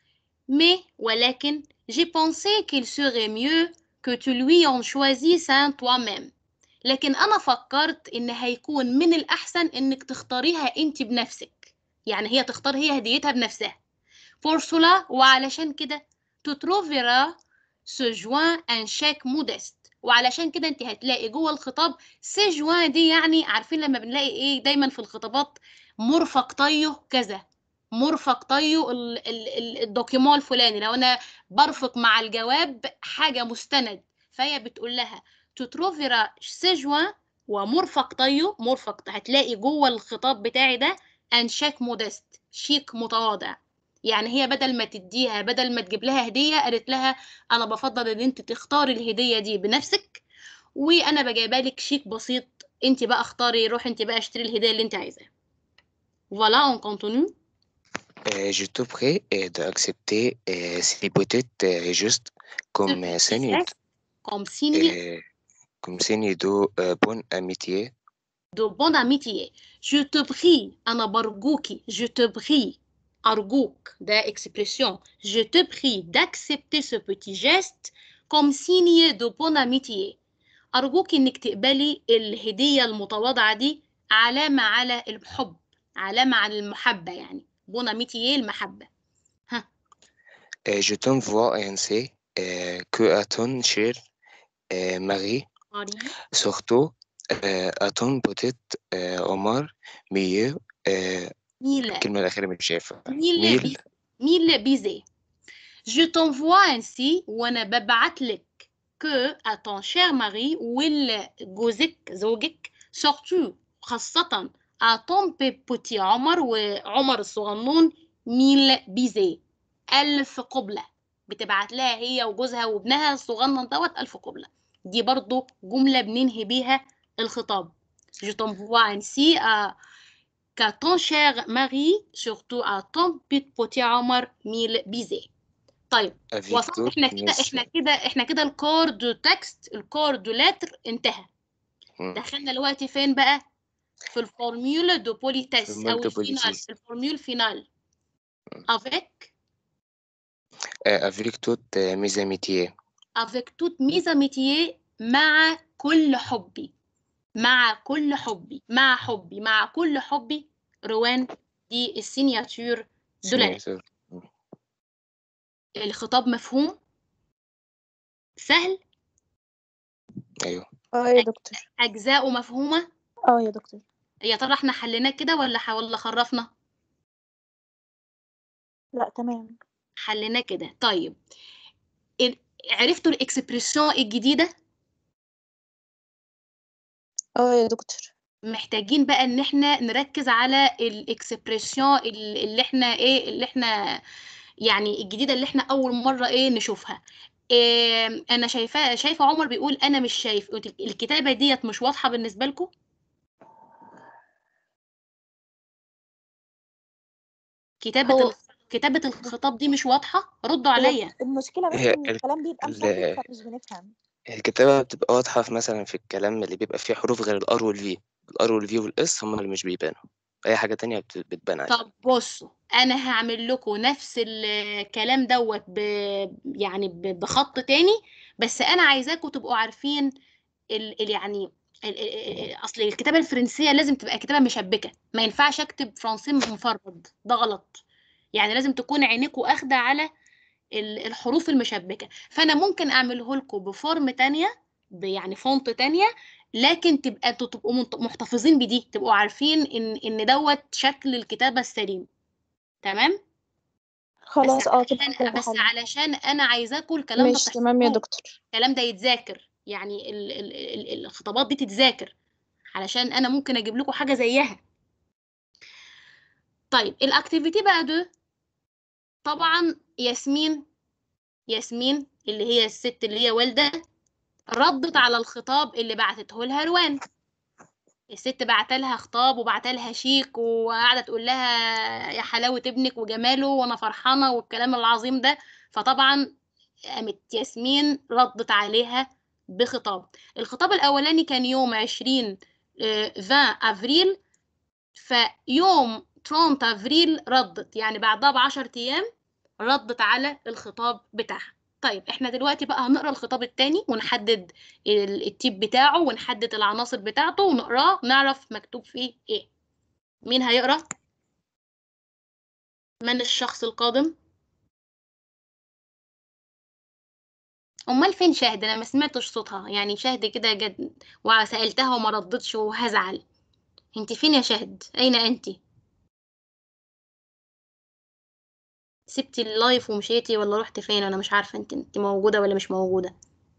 mais ولكن j'ai pensé qu'il serait mieux que tu lui en choisisses un toi-même. لكن أنا فكرت إن هيكون من الأحسن إنك تختاريها أنت بنفسك، يعني هي تختار هي هديتها بنفسها. pour cela وعلشان كده tu trouveras ce joint un chèque modeste. وعلشان كده انت هتلاقي جوه الخطاب سي جوان دي، يعني عارفين لما بنلاقي ايه دايما في الخطابات مرفق طيه كذا، مرفق طيه ال- ال- ال- الدوكيمون الفلاني، لو انا برفق مع الجواب حاجه مستند، فهي بتقول لها تتروفيرا سي جوان ومرفق طيه، مرفق هتلاقي جوه الخطاب بتاعي ده ان شيك مودست، شيك متواضع. يعني هي بدل ما تديها، بدل ما تجيب لها هدية، قالت لها أنا بفضل إن أنت تختاري الهدية دي بنفسك، وأنا بجايبها لك شيك بسيط، أنت بقى اختاري، روحي أنت بقى اشتري الهدية اللي أنت عايزاها. Voilà, on continue. Euh, je te prie euh, d'accepter euh, si peut-être euh, juste comme euh, signe geste comme signe euh, comme signe de euh, bonne amitié. de bonne amitié. Je te prie، أنا برجوكي. Je te prie، أرجوك، ده expression. Je te prie d'accepter ce petit geste comme signe de bonne amitié. أرجوك إنك تقبلي الهدية المتواضعة دي علامة على الحب، علامة على المحبة، يعني بون أميتييه المحبة. ها. Euh, je t'envoie ainsi euh, que à ton cher euh, mari, ماري surtout euh, à ton petit euh, Omar, mieux euh, ميل الكلمة الأخيرة مش شايفها. ميل بيزي ميل ميل بيزي. Je t'envoie ainsi، وأنا ببعت لك que à ton cher mari، والجوزك زوجك، surtout خاصة à ton petit عمر، وعمر الصغنون، ميل بيزي، ألف قبلة. بتبعت لها هي وجوزها وابنها الصغنن دوت ألف قبلة. دي برضو جملة بننهي بيها الخطاب. Je t'envoie ainsi à qu'à ton cher mari surtout à ton petit عمر ميل بيزي. طيب avec وصلنا toute احنا كده mes احنا كده احنا كده الكور دو تكست، الكور دو لتر انتهى. hmm. دخلنا دلوقتي فين بقى؟ في الفورميول دو بوليتيس او Formule de الفينال، politesse. الفورميول فينال. avec Euh, avec toutes euh, mes amitiés. avec toutes mes amitiés، مع كل حبي، مع كل حبي، مع حبي، مع كل حبي. روان دي السينياتور دو لا. Signature. الخطاب مفهوم سهل، أيوه. اه يا دكتور. أجزاؤه مفهومة. اه يا دكتور. يا ترى احنا حليناه كده ولا ح- ولا خرفنا؟ لا تمام. حليناه كده. طيب ال- عرفتوا الاكسبريسيون الجديدة؟ اه يا دكتور. محتاجين بقى ان احنا نركز على الاكسبريسيون اللي احنا ايه، اللي احنا يعني الجديدة اللي احنا اول مرة ايه نشوفها. إيه انا شايفاه، شايفة عمر بيقول انا مش شايف الكتابة ديت مش واضحة بالنسبة لكم. كتابة هو ال- كتابة الخطاب دي مش واضحة ردوا هي عليا. المشكلة بس هي إن ال- الكلام بيبقى ال- مشتت فمش بنفهم. الكتابة بتبقى واضحة في مثلا في الكلام اللي بيبقى فيه حروف غير الار والفي. الار والفي والاس هم اللي مش بيبانوا، اي حاجة تانية بت- بتبان عادي. طب بصوا انا هعمل لكم نفس الكلام دوت ب... يعني ب... بخط تاني، بس انا عايزاكم تبقوا عارفين ال... ال... يعني ال... ال... اصل الكتابة الفرنسية لازم تبقى كتابة مشبكة، ما ينفعش اكتب فرنسي مفرد، ده غلط. يعني لازم تكون عينيكوا اخدة على ال- الحروف المشبكة. فأنا ممكن أعمله لكم بفورم تانية، ب- يعني فونت تانية، لكن تبقى انتوا تبقوا منت- محتفظين بدي، تبقوا عارفين إن إن دوت شكل الكتابة السليم. تمام؟ بس خلاص اه كده علشان هيبقى بس حلو. علشان أنا عايزاكم الكلام ده مش تمام يا تحفظوه، دكتور. الكلام ده يتذاكر، يعني ال ال ال الخطابات دي تتذاكر، علشان أنا ممكن أجيب لكم حاجة زيها. طيب الأكتيفيتي بقى ده، طبعا ياسمين ياسمين اللي هي الست اللي هي والدة، ردت على الخطاب اللي بعتته لها روان. الست بعت لها خطاب وبعت لها شيك وقاعده تقول لها يا حلاوه ابنك وجماله وانا فرحانه والكلام العظيم ده. فطبعا قامت ياسمين ردت عليها بخطاب. الخطاب الاولاني كان يوم عشرين آه، عشرين افريل، فيوم ثلاثين افريل ردت، يعني بعدها بعشر ايام ردت على الخطاب بتاعها. طيب احنا دلوقتي بقى هنقرا الخطاب التاني ونحدد ال- التيب بتاعه ونحدد العناصر بتاعته ونقراه نعرف مكتوب فيه ايه. مين هيقرا؟ من الشخص القادم؟ امال فين شاهد؟ انا ما سمعتش صوتها، يعني شاهد كده جد وسالتها وما ردتش وهزعل. انت فين يا شاهد؟ اين انت؟ سبتي اللايف ومشيتي ولا رحت فين؟ انا مش عارفه انت انت موجوده ولا مش موجوده.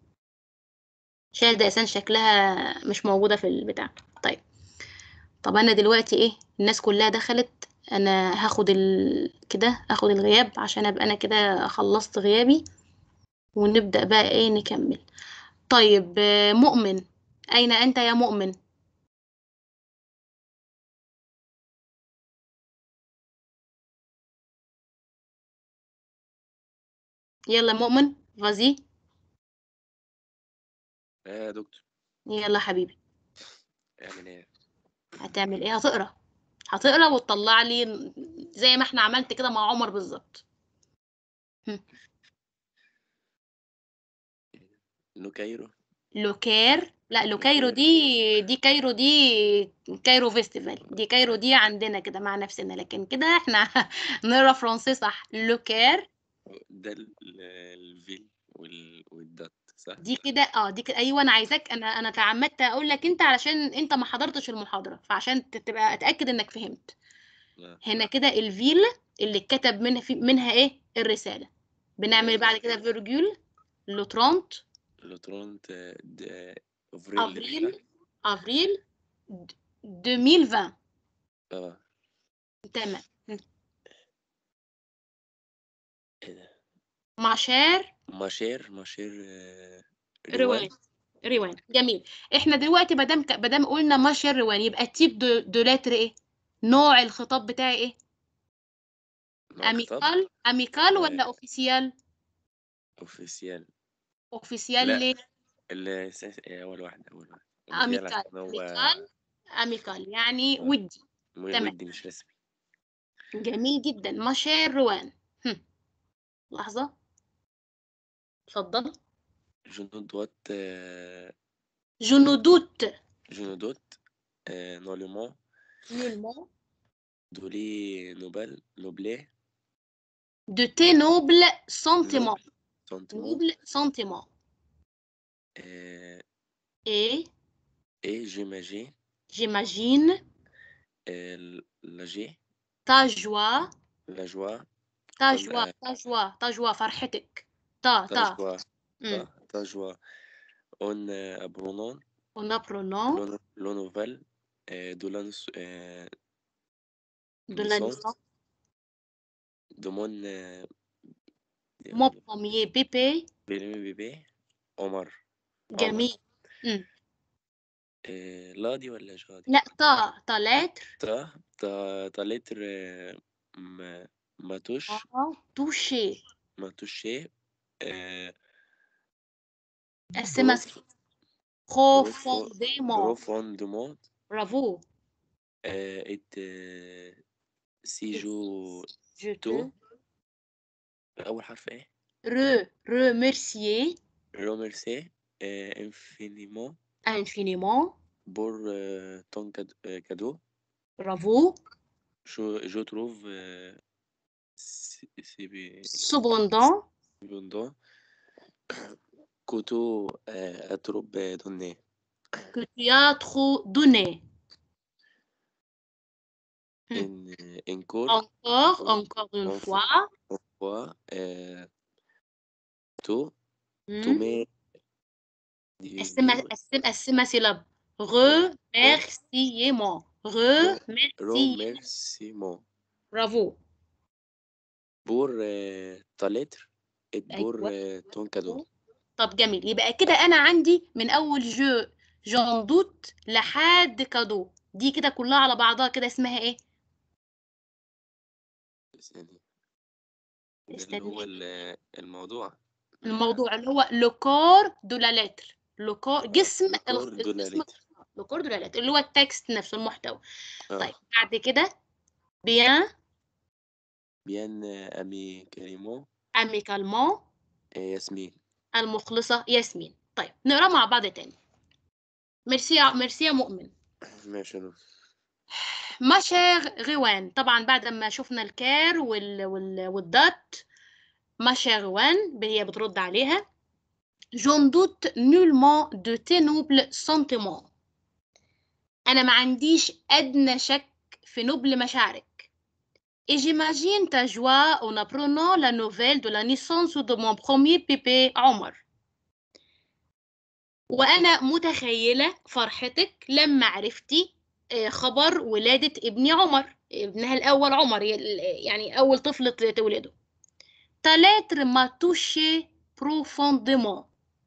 شاهد اساسا شكلها مش موجوده في البتاع. طيب طب انا دلوقتي ايه، الناس كلها دخلت، انا هاخد ال... كده اخد الغياب عشان ابقى انا كده خلصت غيابي ونبدأ بقى ايه نكمل. طيب آه، مؤمن، اين انت يا مؤمن؟ يلا مؤمن غازي. ايه يا دكتور؟ يلا حبيبي. اعمل ايه؟ هتعمل ايه؟ هتقرا هتقرا وتطلع لي زي ما احنا عملت كده مع عمر بالظبط. هم. لوكايرو. لوكير، لا لوكايرو لوكير. دي دي كايرو دي كايرو فيستيفال، دي كايرو دي عندنا كده مع نفسنا، لكن كده احنا نقرا فرنسي صح. لوكير ده ال- ال- الفيل وال... والدات صح؟ دي كده اه دي كده ايوه. انا عايزاك، انا انا تعمدت اقول لك انت علشان انت ما حضرتش المحاضره، فعشان ت- تبقى اتاكد انك فهمت. آه. هنا كده الفيل اللي اتكتب منها في منها ايه الرساله، بنعمل بعد كده فيرجول لو ترونت لو ترونت د- افريل صح؟ افريل افريل د- ألفين وعشرين. اه تمام. ايه ده؟ معشار ماشير ماشير آه، روان. روان. روان جميل. احنا دلوقتي بدام ك- بدام قلنا ماشير روان، يبقى التيب دو, دو لاتر ايه؟ نوع الخطاب بتاعي ايه؟ نوع الخطاب اميكال اميكال آه. ولا اوفيسيال؟ اوفيسيال. اوفيسيال لا ليه؟ الاساس إيه، اول واحده اول واحده اوفيسيال اميكال عشان هو اميكال اميكال يعني آه. ودي. م- تمام ودي مش رسمي. جميل جدا. ماشير روان. هم. لحظة اتفضل. جنودوات آه، جنودوت جنودوت آه، نوليمون نولمون دولي نوبل نوبلي دو تي نوبل سنتيمون. نوبل سنتيمون نوبل سنتيمون آه، ايه ايه جيماجي j'imagine آه، لاجي ta joie لا جوا ta كون joie آه، ta joie ta joie فرحتك. تا تا تا جوا تا امم تا جوا اون آه، برونون on apprenant لو لو نوفل آه، دو لا نس- آه، de la نيسونس naissance دو مون آه، mon premier bébé. بيرمي بيبي عمر عمر جميل. امم آه، لا دي ولا جادي لا تا تا lettre تا تا تا لتر آه، م- ما توش اه توشي. ما توشي آه قسمها بروف بروفو بروفونديمون. بروفوندمون برافو. آه ات آه سي جو Je تو te أول حرف إيه؟ re remercier روميرسي آه infiniment infiniment. pour euh, ton cad- euh, cadeau. Bravo. Je, je trouve euh, c'est c'est bien- Cependant cependant que tout euh, est trop euh, donné. que tu as trop donné. Hmm. In, encore, Encore, une encore une une fois. une fois, euh, tout, tout Hmm. mes قسمها قسم قسمها syllabe. Remerciement. Remerciement. remerciements Bravo. pour euh, ta lettre et pour أيوة. euh, ton cadeau. طب جميل، يبقى كده أنا عندي من أول جو جون دوت لحد كادو، دي كده كلها على بعضها كده اسمها إيه؟ استني. ده اللي استني. هو ال- الموضوع الموضوع اللي هو لو كور دو لا لتر. لو كور جسم le corps الخ- de la الجسم lettre. لو كور دو لا لتر اللي هو التكست نفسه المحتوى. آه. طيب بعد كده بيان bien euh, amicalement اميكالمون آه، ياسمين. المخلصة ياسمين. طيب نقرا مع بعض تاني. ميرسي يا- ميرسي يا مؤمن. ماشي أنا. ما شير غوان، طبعا بعد ما شفنا الكار وال... وال... والدات ما شير غوان هي بترد عليها. جون دوت نولمون دو تي نوبل سنتيمون. انا ما عنديش ادنى شك في نبل مشاعرك. Et j'imagine ta joie en apprenant la nouvelle de la naissance de mon premier bébé عمر. وأنا متخيلة فرحتك لما عرفتي آه، خبر ولادة ابني عمر، ابنها الأول عمر، يعني أول طفل ت- تولده. Ta lettre m'a touché profondément.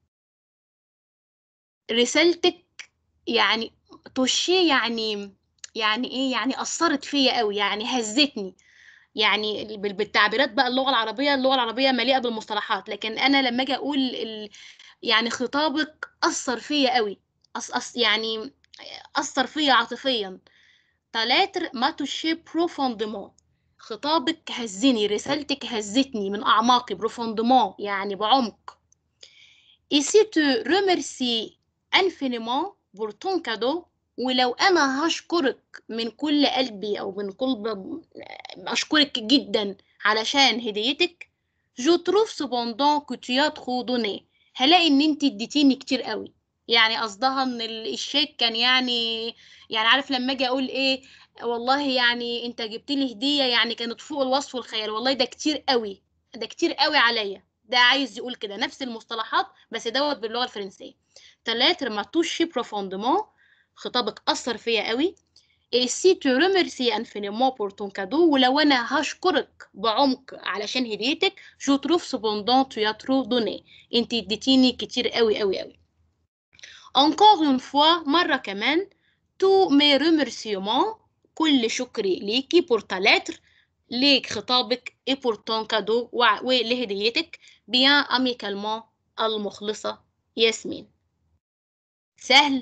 رسالتك يعني توشي يعني يعني ايه، يعني أثرت فيا قوي، يعني هزتني. يعني بال- بالتعبيرات بقى اللغة العربية، اللغة العربية مليئة بالمصطلحات، لكن أنا لما أجي أقول ال... يعني خطابك أثر فيا قوي. أص... أص... يعني أثر فيا عاطفيا. تلاتر ما توشي بروفوندمون. خطابك هزني، رسالتك هزتني من أعماقي. بروفوندمون يعني بعمق. Et si tu remercies infiniment pour ton cadeau. ولو أنا هشكرك من كل قلبي أو من قلب، أشكرك جدا علشان هديتك. جو trouve cependant que tu as trop donné. هلاقي إن أنت اديتيني كتير قوي. يعني قصدها إن ال- الشيك كان يعني، يعني عارف لما أجي أقول إيه، والله يعني أنت جبت لي هدية يعني كانت فوق الوصف والخيال، والله ده كتير قوي، ده كتير قوي عليا. ده عايز يقول كده نفس المصطلحات بس دوت باللغة الفرنسية. تلاتة ما touché profondément. خطابك أثر فيا قوي. Et si tu remercies infiniment pour ton cadeau. ولو أنا هشكرك بعمق علشان هديتك. Je trouve cependant tu as trop donné. أنت اديتيني كتير قوي قوي قوي. Encore une fois مرة كمان. tous mes remerciements. كل شكري ليكي pour ta lettre. ليك خطابك et pour ton cadeau وع- ولهديتك. bien amicalement المخلصة ياسمين. سهل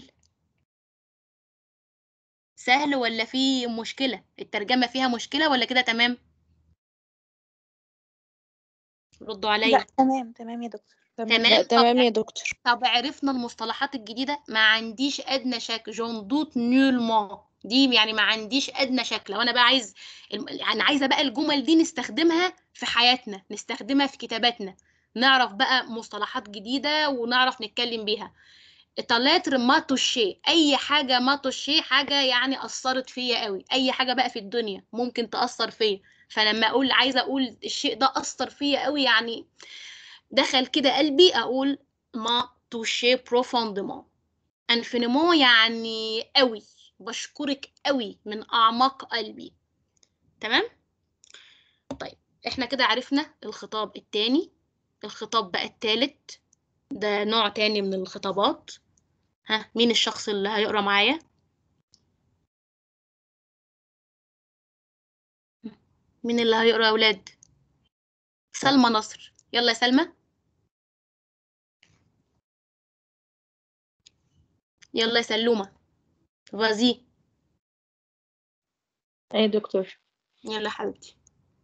سهل ولا في مشكلة؟ الترجمة فيها مشكلة ولا كده تمام؟ ردوا عليا. لا تمام تمام يا دكتور. تمام. لا طب تمام يا دكتور. طب عرفنا المصطلحات الجديدة. ما عنديش أدنى شك. جون دوت نولمون دي يعني ما عنديش أدنى شك. لو أنا بقى عايز الم- يعني عايزة بقى الجمل دي نستخدمها في حياتنا، نستخدمها في كتاباتنا، نعرف بقى مصطلحات جديدة ونعرف نتكلم بيها. تلاتر ما توشي، اي حاجه ما توشي حاجه يعني اثرت فيا قوي. اي حاجه بقى في الدنيا ممكن تاثر فيا. فلما اقول عايزه اقول الشيء ده اثر فيا قوي، يعني دخل كده قلبي، اقول ما توشي بروفوندمون. انفينيمون يعني قوي، بشكرك قوي من اعماق قلبي. تمام. طيب احنا كده عرفنا الخطاب التاني. الخطاب بقى التالت ده نوع تاني من الخطابات. ها مين الشخص اللي هيقرا معايا؟ مين اللي هيقرا يا أولاد؟ سلمى نصر. يلا يا سلمى. يلا يا سلومة. فازي. اي دكتور. يلا حبيبتي.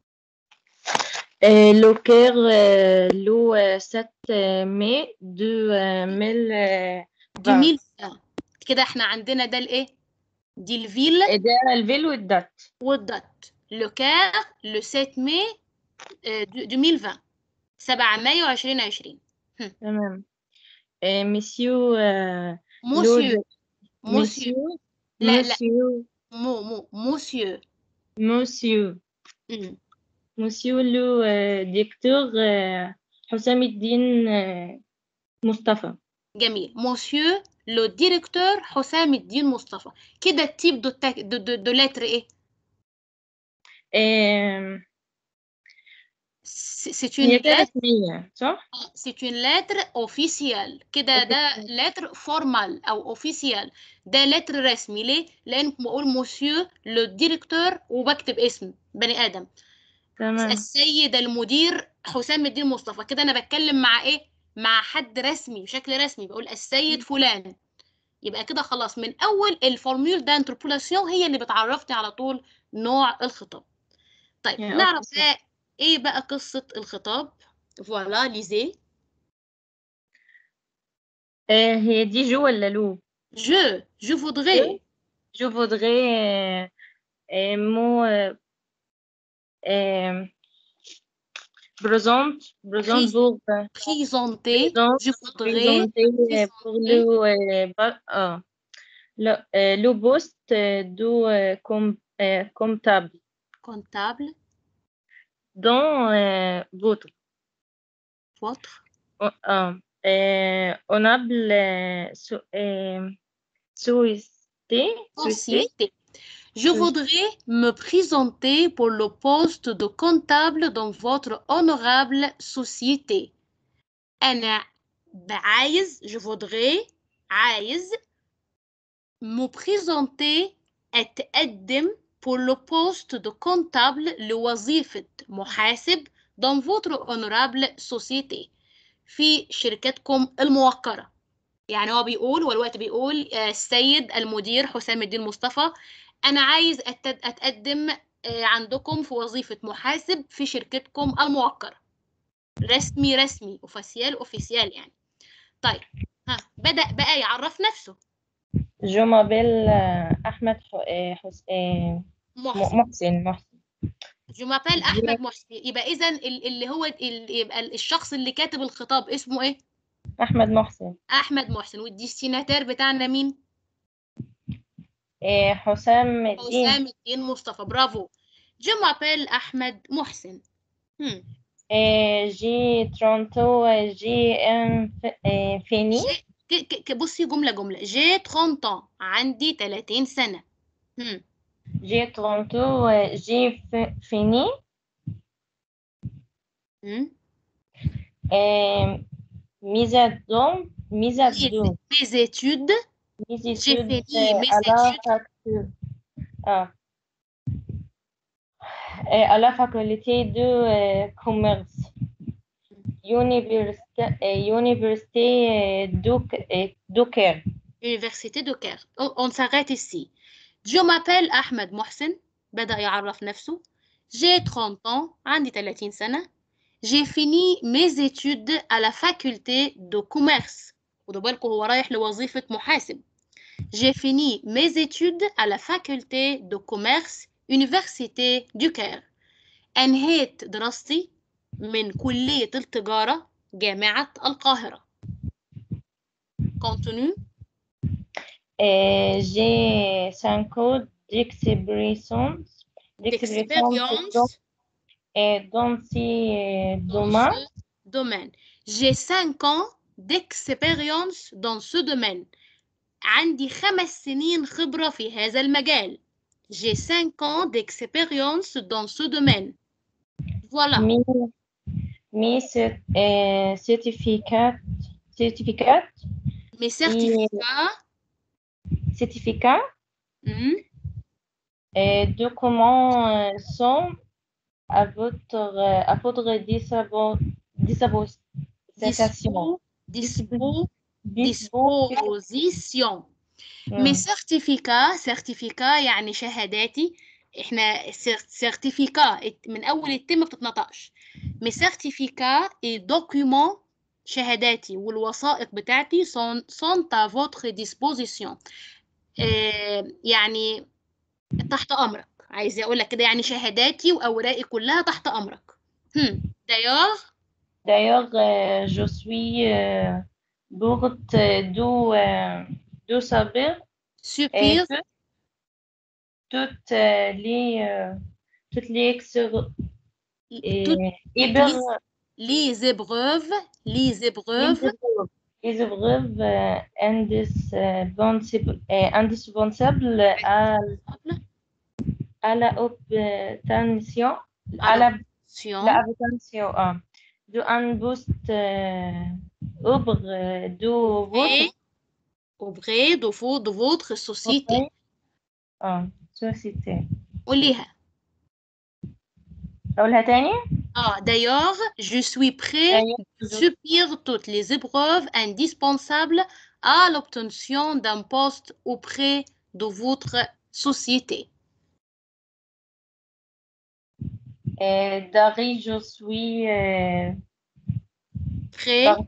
Euh, le cœur, euh, le euh, sept mai deux mille vingt. ألفين كده احنا عندنا ده الايه؟ دي الفيل ده الفيل والدات. والدات. لو كار لو سبعة ماي آه، دو- ألفين وعشرين. سبعة مايو ألفين وعشرين. هم. تمام. آه، مسيو آه، موسيو. لو موسيو. مسيو لا لا مسيو مو مو موسيو. مسيو هم. مسيو لو آه، دكتور آه، حسام الدين آه، مصطفى. جميل. موسيو لو ديريكتور حسام الدين مصطفى. كده التيب دو تاك دو, دو, دو لتر ايه؟ آه، سيت اون نيابة لتر. رسمية صح؟ سيت اون لتر اوفيسيال. كده ده لتر فورمال او اوفيسيال. ده لتر رسمي. ليه؟ لان بقول موسيو لو ديريكتور وبكتب اسم بني ادم. تمام. السيد المدير حسام الدين مصطفى. كده انا بتكلم مع ايه؟ مع حد رسمي بشكل رسمي. بقول السيد فلان. يبقى كده خلاص من اول الفورمول ده انتربولاسيون هي اللي بتعرفني على طول نوع الخطاب. طيب يا نعرف أوكي. بقى ايه بقى قصة الخطاب. فوالا ليزي. آه، هي دي جو ولا لو؟ je je voudrais جو فودغي مو بريزونت بريزونت pré- بور présenter je voudrais بريزونتي بور présenter لو اه le, euh, le poste euh, du euh, com- euh, comptable comptable dans euh, votre votre euh, euh, honorable euh, so- euh, société société société. Je voudrais me présenter pour le poste de comptable dans votre honorable société. أنا عايز je voudrais عايز me présenter أتقدم pour le poste de comptable لوظيفة محاسب dans votre honorable société في شركتكم الموقرة. يعني هو بيقول والوقت بيقول آه، السيد المدير حسام الدين مصطفى أنا عايز أت- أتقدم آه، عندكم في وظيفة محاسب في شركتكم الموقرة. رسمي رسمي اوفيسيال اوفيسيال يعني. طيب ها بدأ بقى يعرف نفسه. je m'appelle euh, Ahmed Ho- euh, Hos- euh, محسن. محسن محسن جو مابيل j'ai احمد محسن. يبقى اذا اللي هو ال- يبقى الشخص اللي كاتب الخطاب اسمه ايه؟ أحمد محسن احمد محسن. والديستيناتير بتاعنا مين؟ آه، حسام الدين. حسام الدين مصطفى. برافو. جو مابيل احمد محسن. هم. آه، جي ترونتو جي ام ف- آه، فيني جي ك- ك- ك- بصي جملة جملة. جي ثلاثين ans عندي ثلاثين سنة. هم. جي ترونتو جي ف- فيني هم. آه، ميزة دوم ميزة mes دوم mes études. ميزة J'ai سود fini mes على études فاكتور اه آه، على فاكولتي دو آه، كوميرس يونيفرسيتي آه، يونيفرسيتي آه، دوك آه، دوكر. Université de Caire. On, on s'arrête ici. Je m'appelle Ahmed Mohsen. بدأ يعرف نفسه. J'ai trente ans. عندي ثلاثين سنة. J'ai fini mes études à la faculté de commerce. خدوا بالكم هو رايح لوظيفة محاسب. J'ai fini mes études à la faculté de commerce Université du Caire. أنهيت دراستي من كلية التجارة جامعة القاهرة. Continue. Euh, j'ai cinq ans d'expérience D'expérience et dans ces dans domaines. ce domaine. J'ai cinq ans d'expérience dans ce domaine. عندي خمس سنين خبرة في هذا المجال. J'ai cinq ans d'expérience dans ce domaine. Voilà. Mes, mes cer- euh, certificats, certificats Mes certificats certificats hmm, et documents euh, sont à votre, à votre disabo- disposition. dispo Dispo- disposition. مم. مي سيرتيفيكا سيرتيفيكا يعني شهاداتي. احنا سيرتيفيكا من اول التم ما بتتنطقش. مي سيرتيفيكا اي دوكيومون شهاداتي والوثائق بتاعتي سون سون à votre disposition. آه يعني تحت امرك. عايزه اقول لك كده يعني شهاداتي واوراقي كلها تحت امرك. هم d'ailleurs D'ailleurs, euh, je suis euh, bourte d'où euh, d'où savoir et super tout- toutes euh, les euh, toutes les exer- et, toutes et toutes ben, les les épreuves les les épreuves épreuves les épreuves euh, indispensables et indispensables à à la obtention à la adoption la obtention ah, d'un poste euh, auprès de votre et auprès de, vo- de votre société. اه société. قوليها. أقولها تاني. Ah, d'ailleurs, je suis prêt D'ailleurs, de je- subir toutes les épreuves indispensables à l'obtention d'un poste auprès de votre société. euh, Dari, je suis euh, Prêt, par-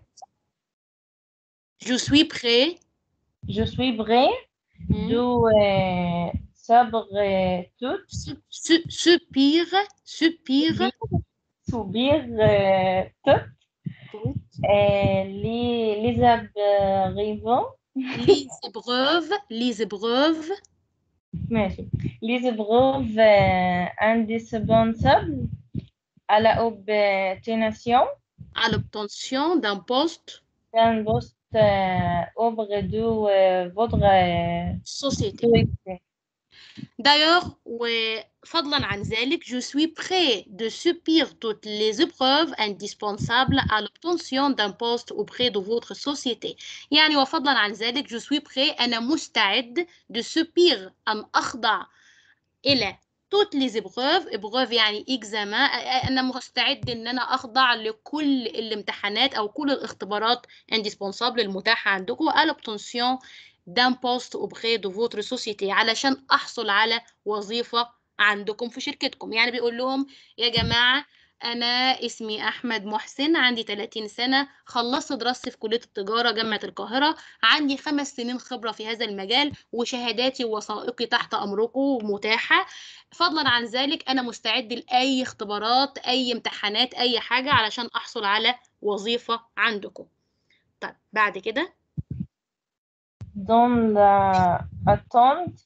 je suis prêt je suis prêt hmm, de euh, savoir euh, tout su- su- subir, subir subir euh, tout toutes euh, les les arrivants les épreuves, les épreuves ماشي les épreuves euh, indispensables à la obtention à l'obtention d'un poste d'un poste euh, auprès de euh, votre euh, société. société. D'ailleurs, وفضلا عن ذلك, je suis prêt de subir toutes les épreuves indispensables à l'obtention d'un poste auprès de votre société. يعني وفضلا عن ذلك, je suis prêt, أنا مستعد de subir أن أخضع إلى toutes les épreuves. épreuve يعني examen. أنا مستعد إن أنا أخضع لكل الامتحانات أو كل الاختبارات indispensable المتاحة عندكم à l'obtention d'un poste auprès de votre société علشان أحصل على وظيفة عندكم في شركتكم. يعني بيقول لهم يا جماعة أنا اسمي أحمد محسن، عندي ثلاثين سنة، خلصت دراستي في كلية التجارة جامعة القاهرة، عندي خمس سنين خبرة في هذا المجال وشهاداتي ووثائقي تحت أمركم متاحة. فضلا عن ذلك أنا مستعد لأي اختبارات، أي امتحانات، أي حاجة علشان أحصل على وظيفة عندكم. طيب بعد كده Dans l'attente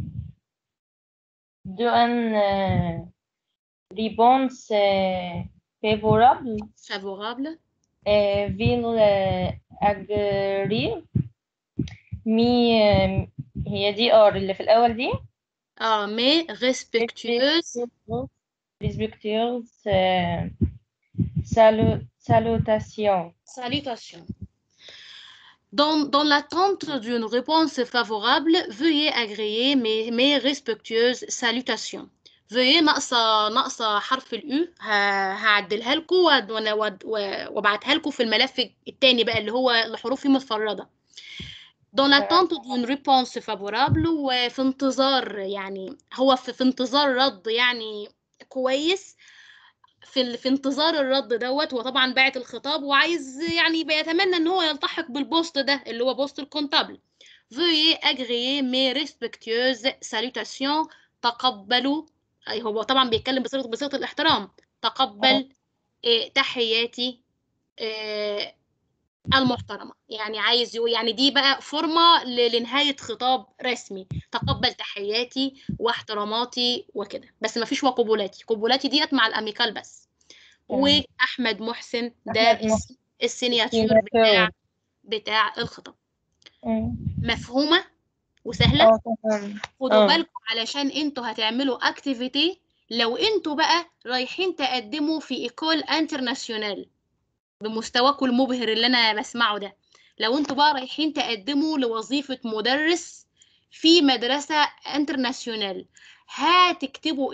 d'une euh, réponse euh, favorable favorable et vil euh, agréable مي آه، هي دي ار اللي في الأول دي اه mais respectueuse respectueuse euh, salu- salutation. salutation. Dans, dans l'attente d'une réponse favorable, veuillez agréer mes, mes respectueuses salutations. Veuillez ناقصة ناقصة حرف الأو، هعدلها لكم وابعتها لكم في الملف التاني بقى اللي هو الحروف فيه متفردة. Dans l'attente d'une réponse favorable، وفي انتظار يعني هو في, في انتظار رد يعني كويس. في في انتظار الرد دوت، وطبعا باعت الخطاب وعايز يعني بيتمنى ان هو يلتحق بالبوست ده اللي هو بوست الكونتابل. Veuillez agréer mes respectueuses salutations. تقبلوا، أي هو طبعا بيتكلم بصيغة بصيغة الاحترام. تقبل إيه تحياتي إيه المحترمة. يعني عايز يقول يعني دي بقى فورمة ل- لنهاية خطاب رسمي. تقبل تحياتي واحتراماتي وكده، بس ما فيش وقبولاتي. قبولاتي ديت مع الأميكال بس. واحمد محسن ده أحمد الس- السينياتور signature. بتاع بتاع الخطاب. مم. مفهومه وسهله. اه تمام. خدوا اه بالكم علشان انتوا هتعملوا اكتيفيتي لو انتوا بقى رايحين تقدموا في ايكول انترناسيونال بمستواكم المبهر اللي انا بسمعه ده. لو انتوا بقى رايحين تقدموا لوظيفه مدرس في مدرسه انترناسيونال، هتكتبوا ايه؟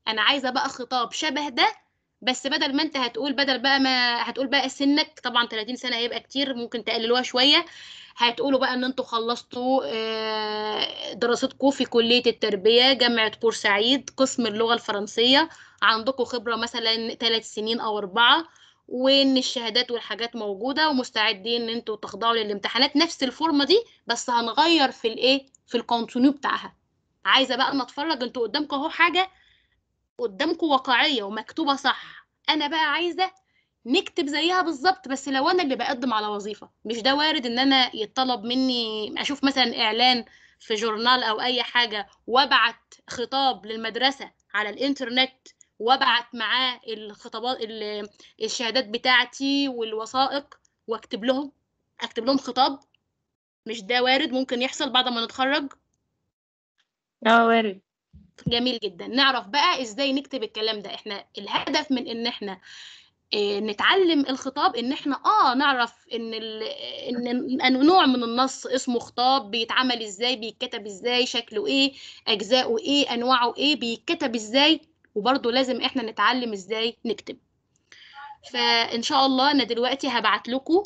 انا عايزه بقى خطاب شبه ده، بس بدل ما انت هتقول بدل بقى ما هتقول بقى سنك، طبعا ثلاثين سنه هيبقى كتير، ممكن تقللوها شويه. هتقولوا بقى ان انتوا خلصتوا آه، دراستكم في كليه التربيه جامعه بورسعيد قسم اللغه الفرنسيه، عندكم خبره مثلا ثلاث سنين او اربعه، وان الشهادات والحاجات موجوده ومستعدين ان انتوا تخضعوا للامتحانات، نفس الفورمه دي بس هنغير في الايه في الكونتينيو بتاعها. عايزه بقى انا اتفرج، انتوا قدامكم اهو حاجه قدامكم واقعيه ومكتوبه صح، انا بقى عايزه نكتب زيها بالظبط، بس لو انا اللي بقدم على وظيفه. مش ده وارد ان انا يطلب مني اشوف مثلا اعلان في جورنال او اي حاجه وابعت خطاب للمدرسه على الانترنت، وابعت معاه الخطابات ال- الشهادات بتاعتي والوثائق، واكتب لهم اكتب لهم خطاب؟ مش ده وارد ممكن يحصل بعد ما نتخرج؟ اه وارد. جميل جدا. نعرف بقى ازاي نكتب الكلام ده. احنا الهدف من ان احنا إيه، نتعلم الخطاب ان احنا اه نعرف ان ال... ان ان نوع من النص اسمه خطاب، بيتعمل ازاي، بيتكتب ازاي، شكله ايه، اجزاؤه ايه، انواعه ايه، بيتكتب ازاي، وبرضه لازم احنا نتعلم ازاي نكتب. فان شاء الله انا دلوقتي هبعت لكم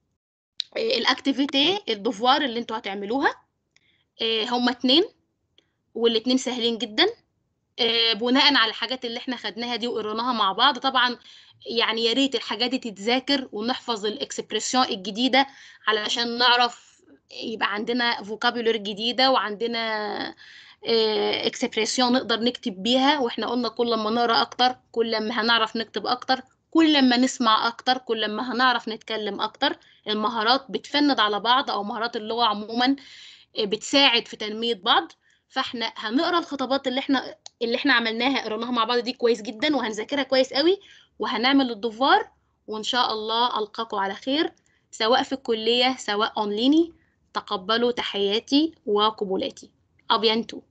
الاكتيفيتي الدفوار اللي انتوا هتعملوها. إيه، هما اتنين والاتنين سهلين جدا، آه، بناء على الحاجات اللي احنا خدناها دي وقريناها مع بعض. طبعا يعني يا ريت الحاجات دي تتذاكر ونحفظ الاكسبريسيون الجديدة علشان نعرف يبقى عندنا فوكابولر جديدة، وعندنا اكسبريسيون نقدر نكتب بيها. واحنا قلنا كل ما نقرا اكتر كل ما هنعرف نكتب اكتر، كل ما نسمع اكتر كل ما هنعرف نتكلم اكتر. المهارات بتفند على بعض، او مهارات اللغة عموما بتساعد في تنمية بعض. فاحنا هنقرا الخطابات اللي احنا اللي احنا عملناها قريناها مع بعض دي كويس جدا، وهنذاكرها كويس قوي، وهنعمل الدفوار. وان شاء الله القاكم على خير، سواء في الكلية سواء اونليني. تقبلوا تحياتي وقبولاتي. ابيانتو.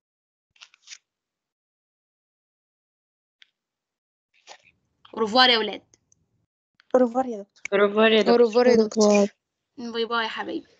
رفوار يا ولاد. أوروفوار يا دكتور. أوروفوار يا دكتور. أوروفوار يا دكتور. باي باي يا حبايبي.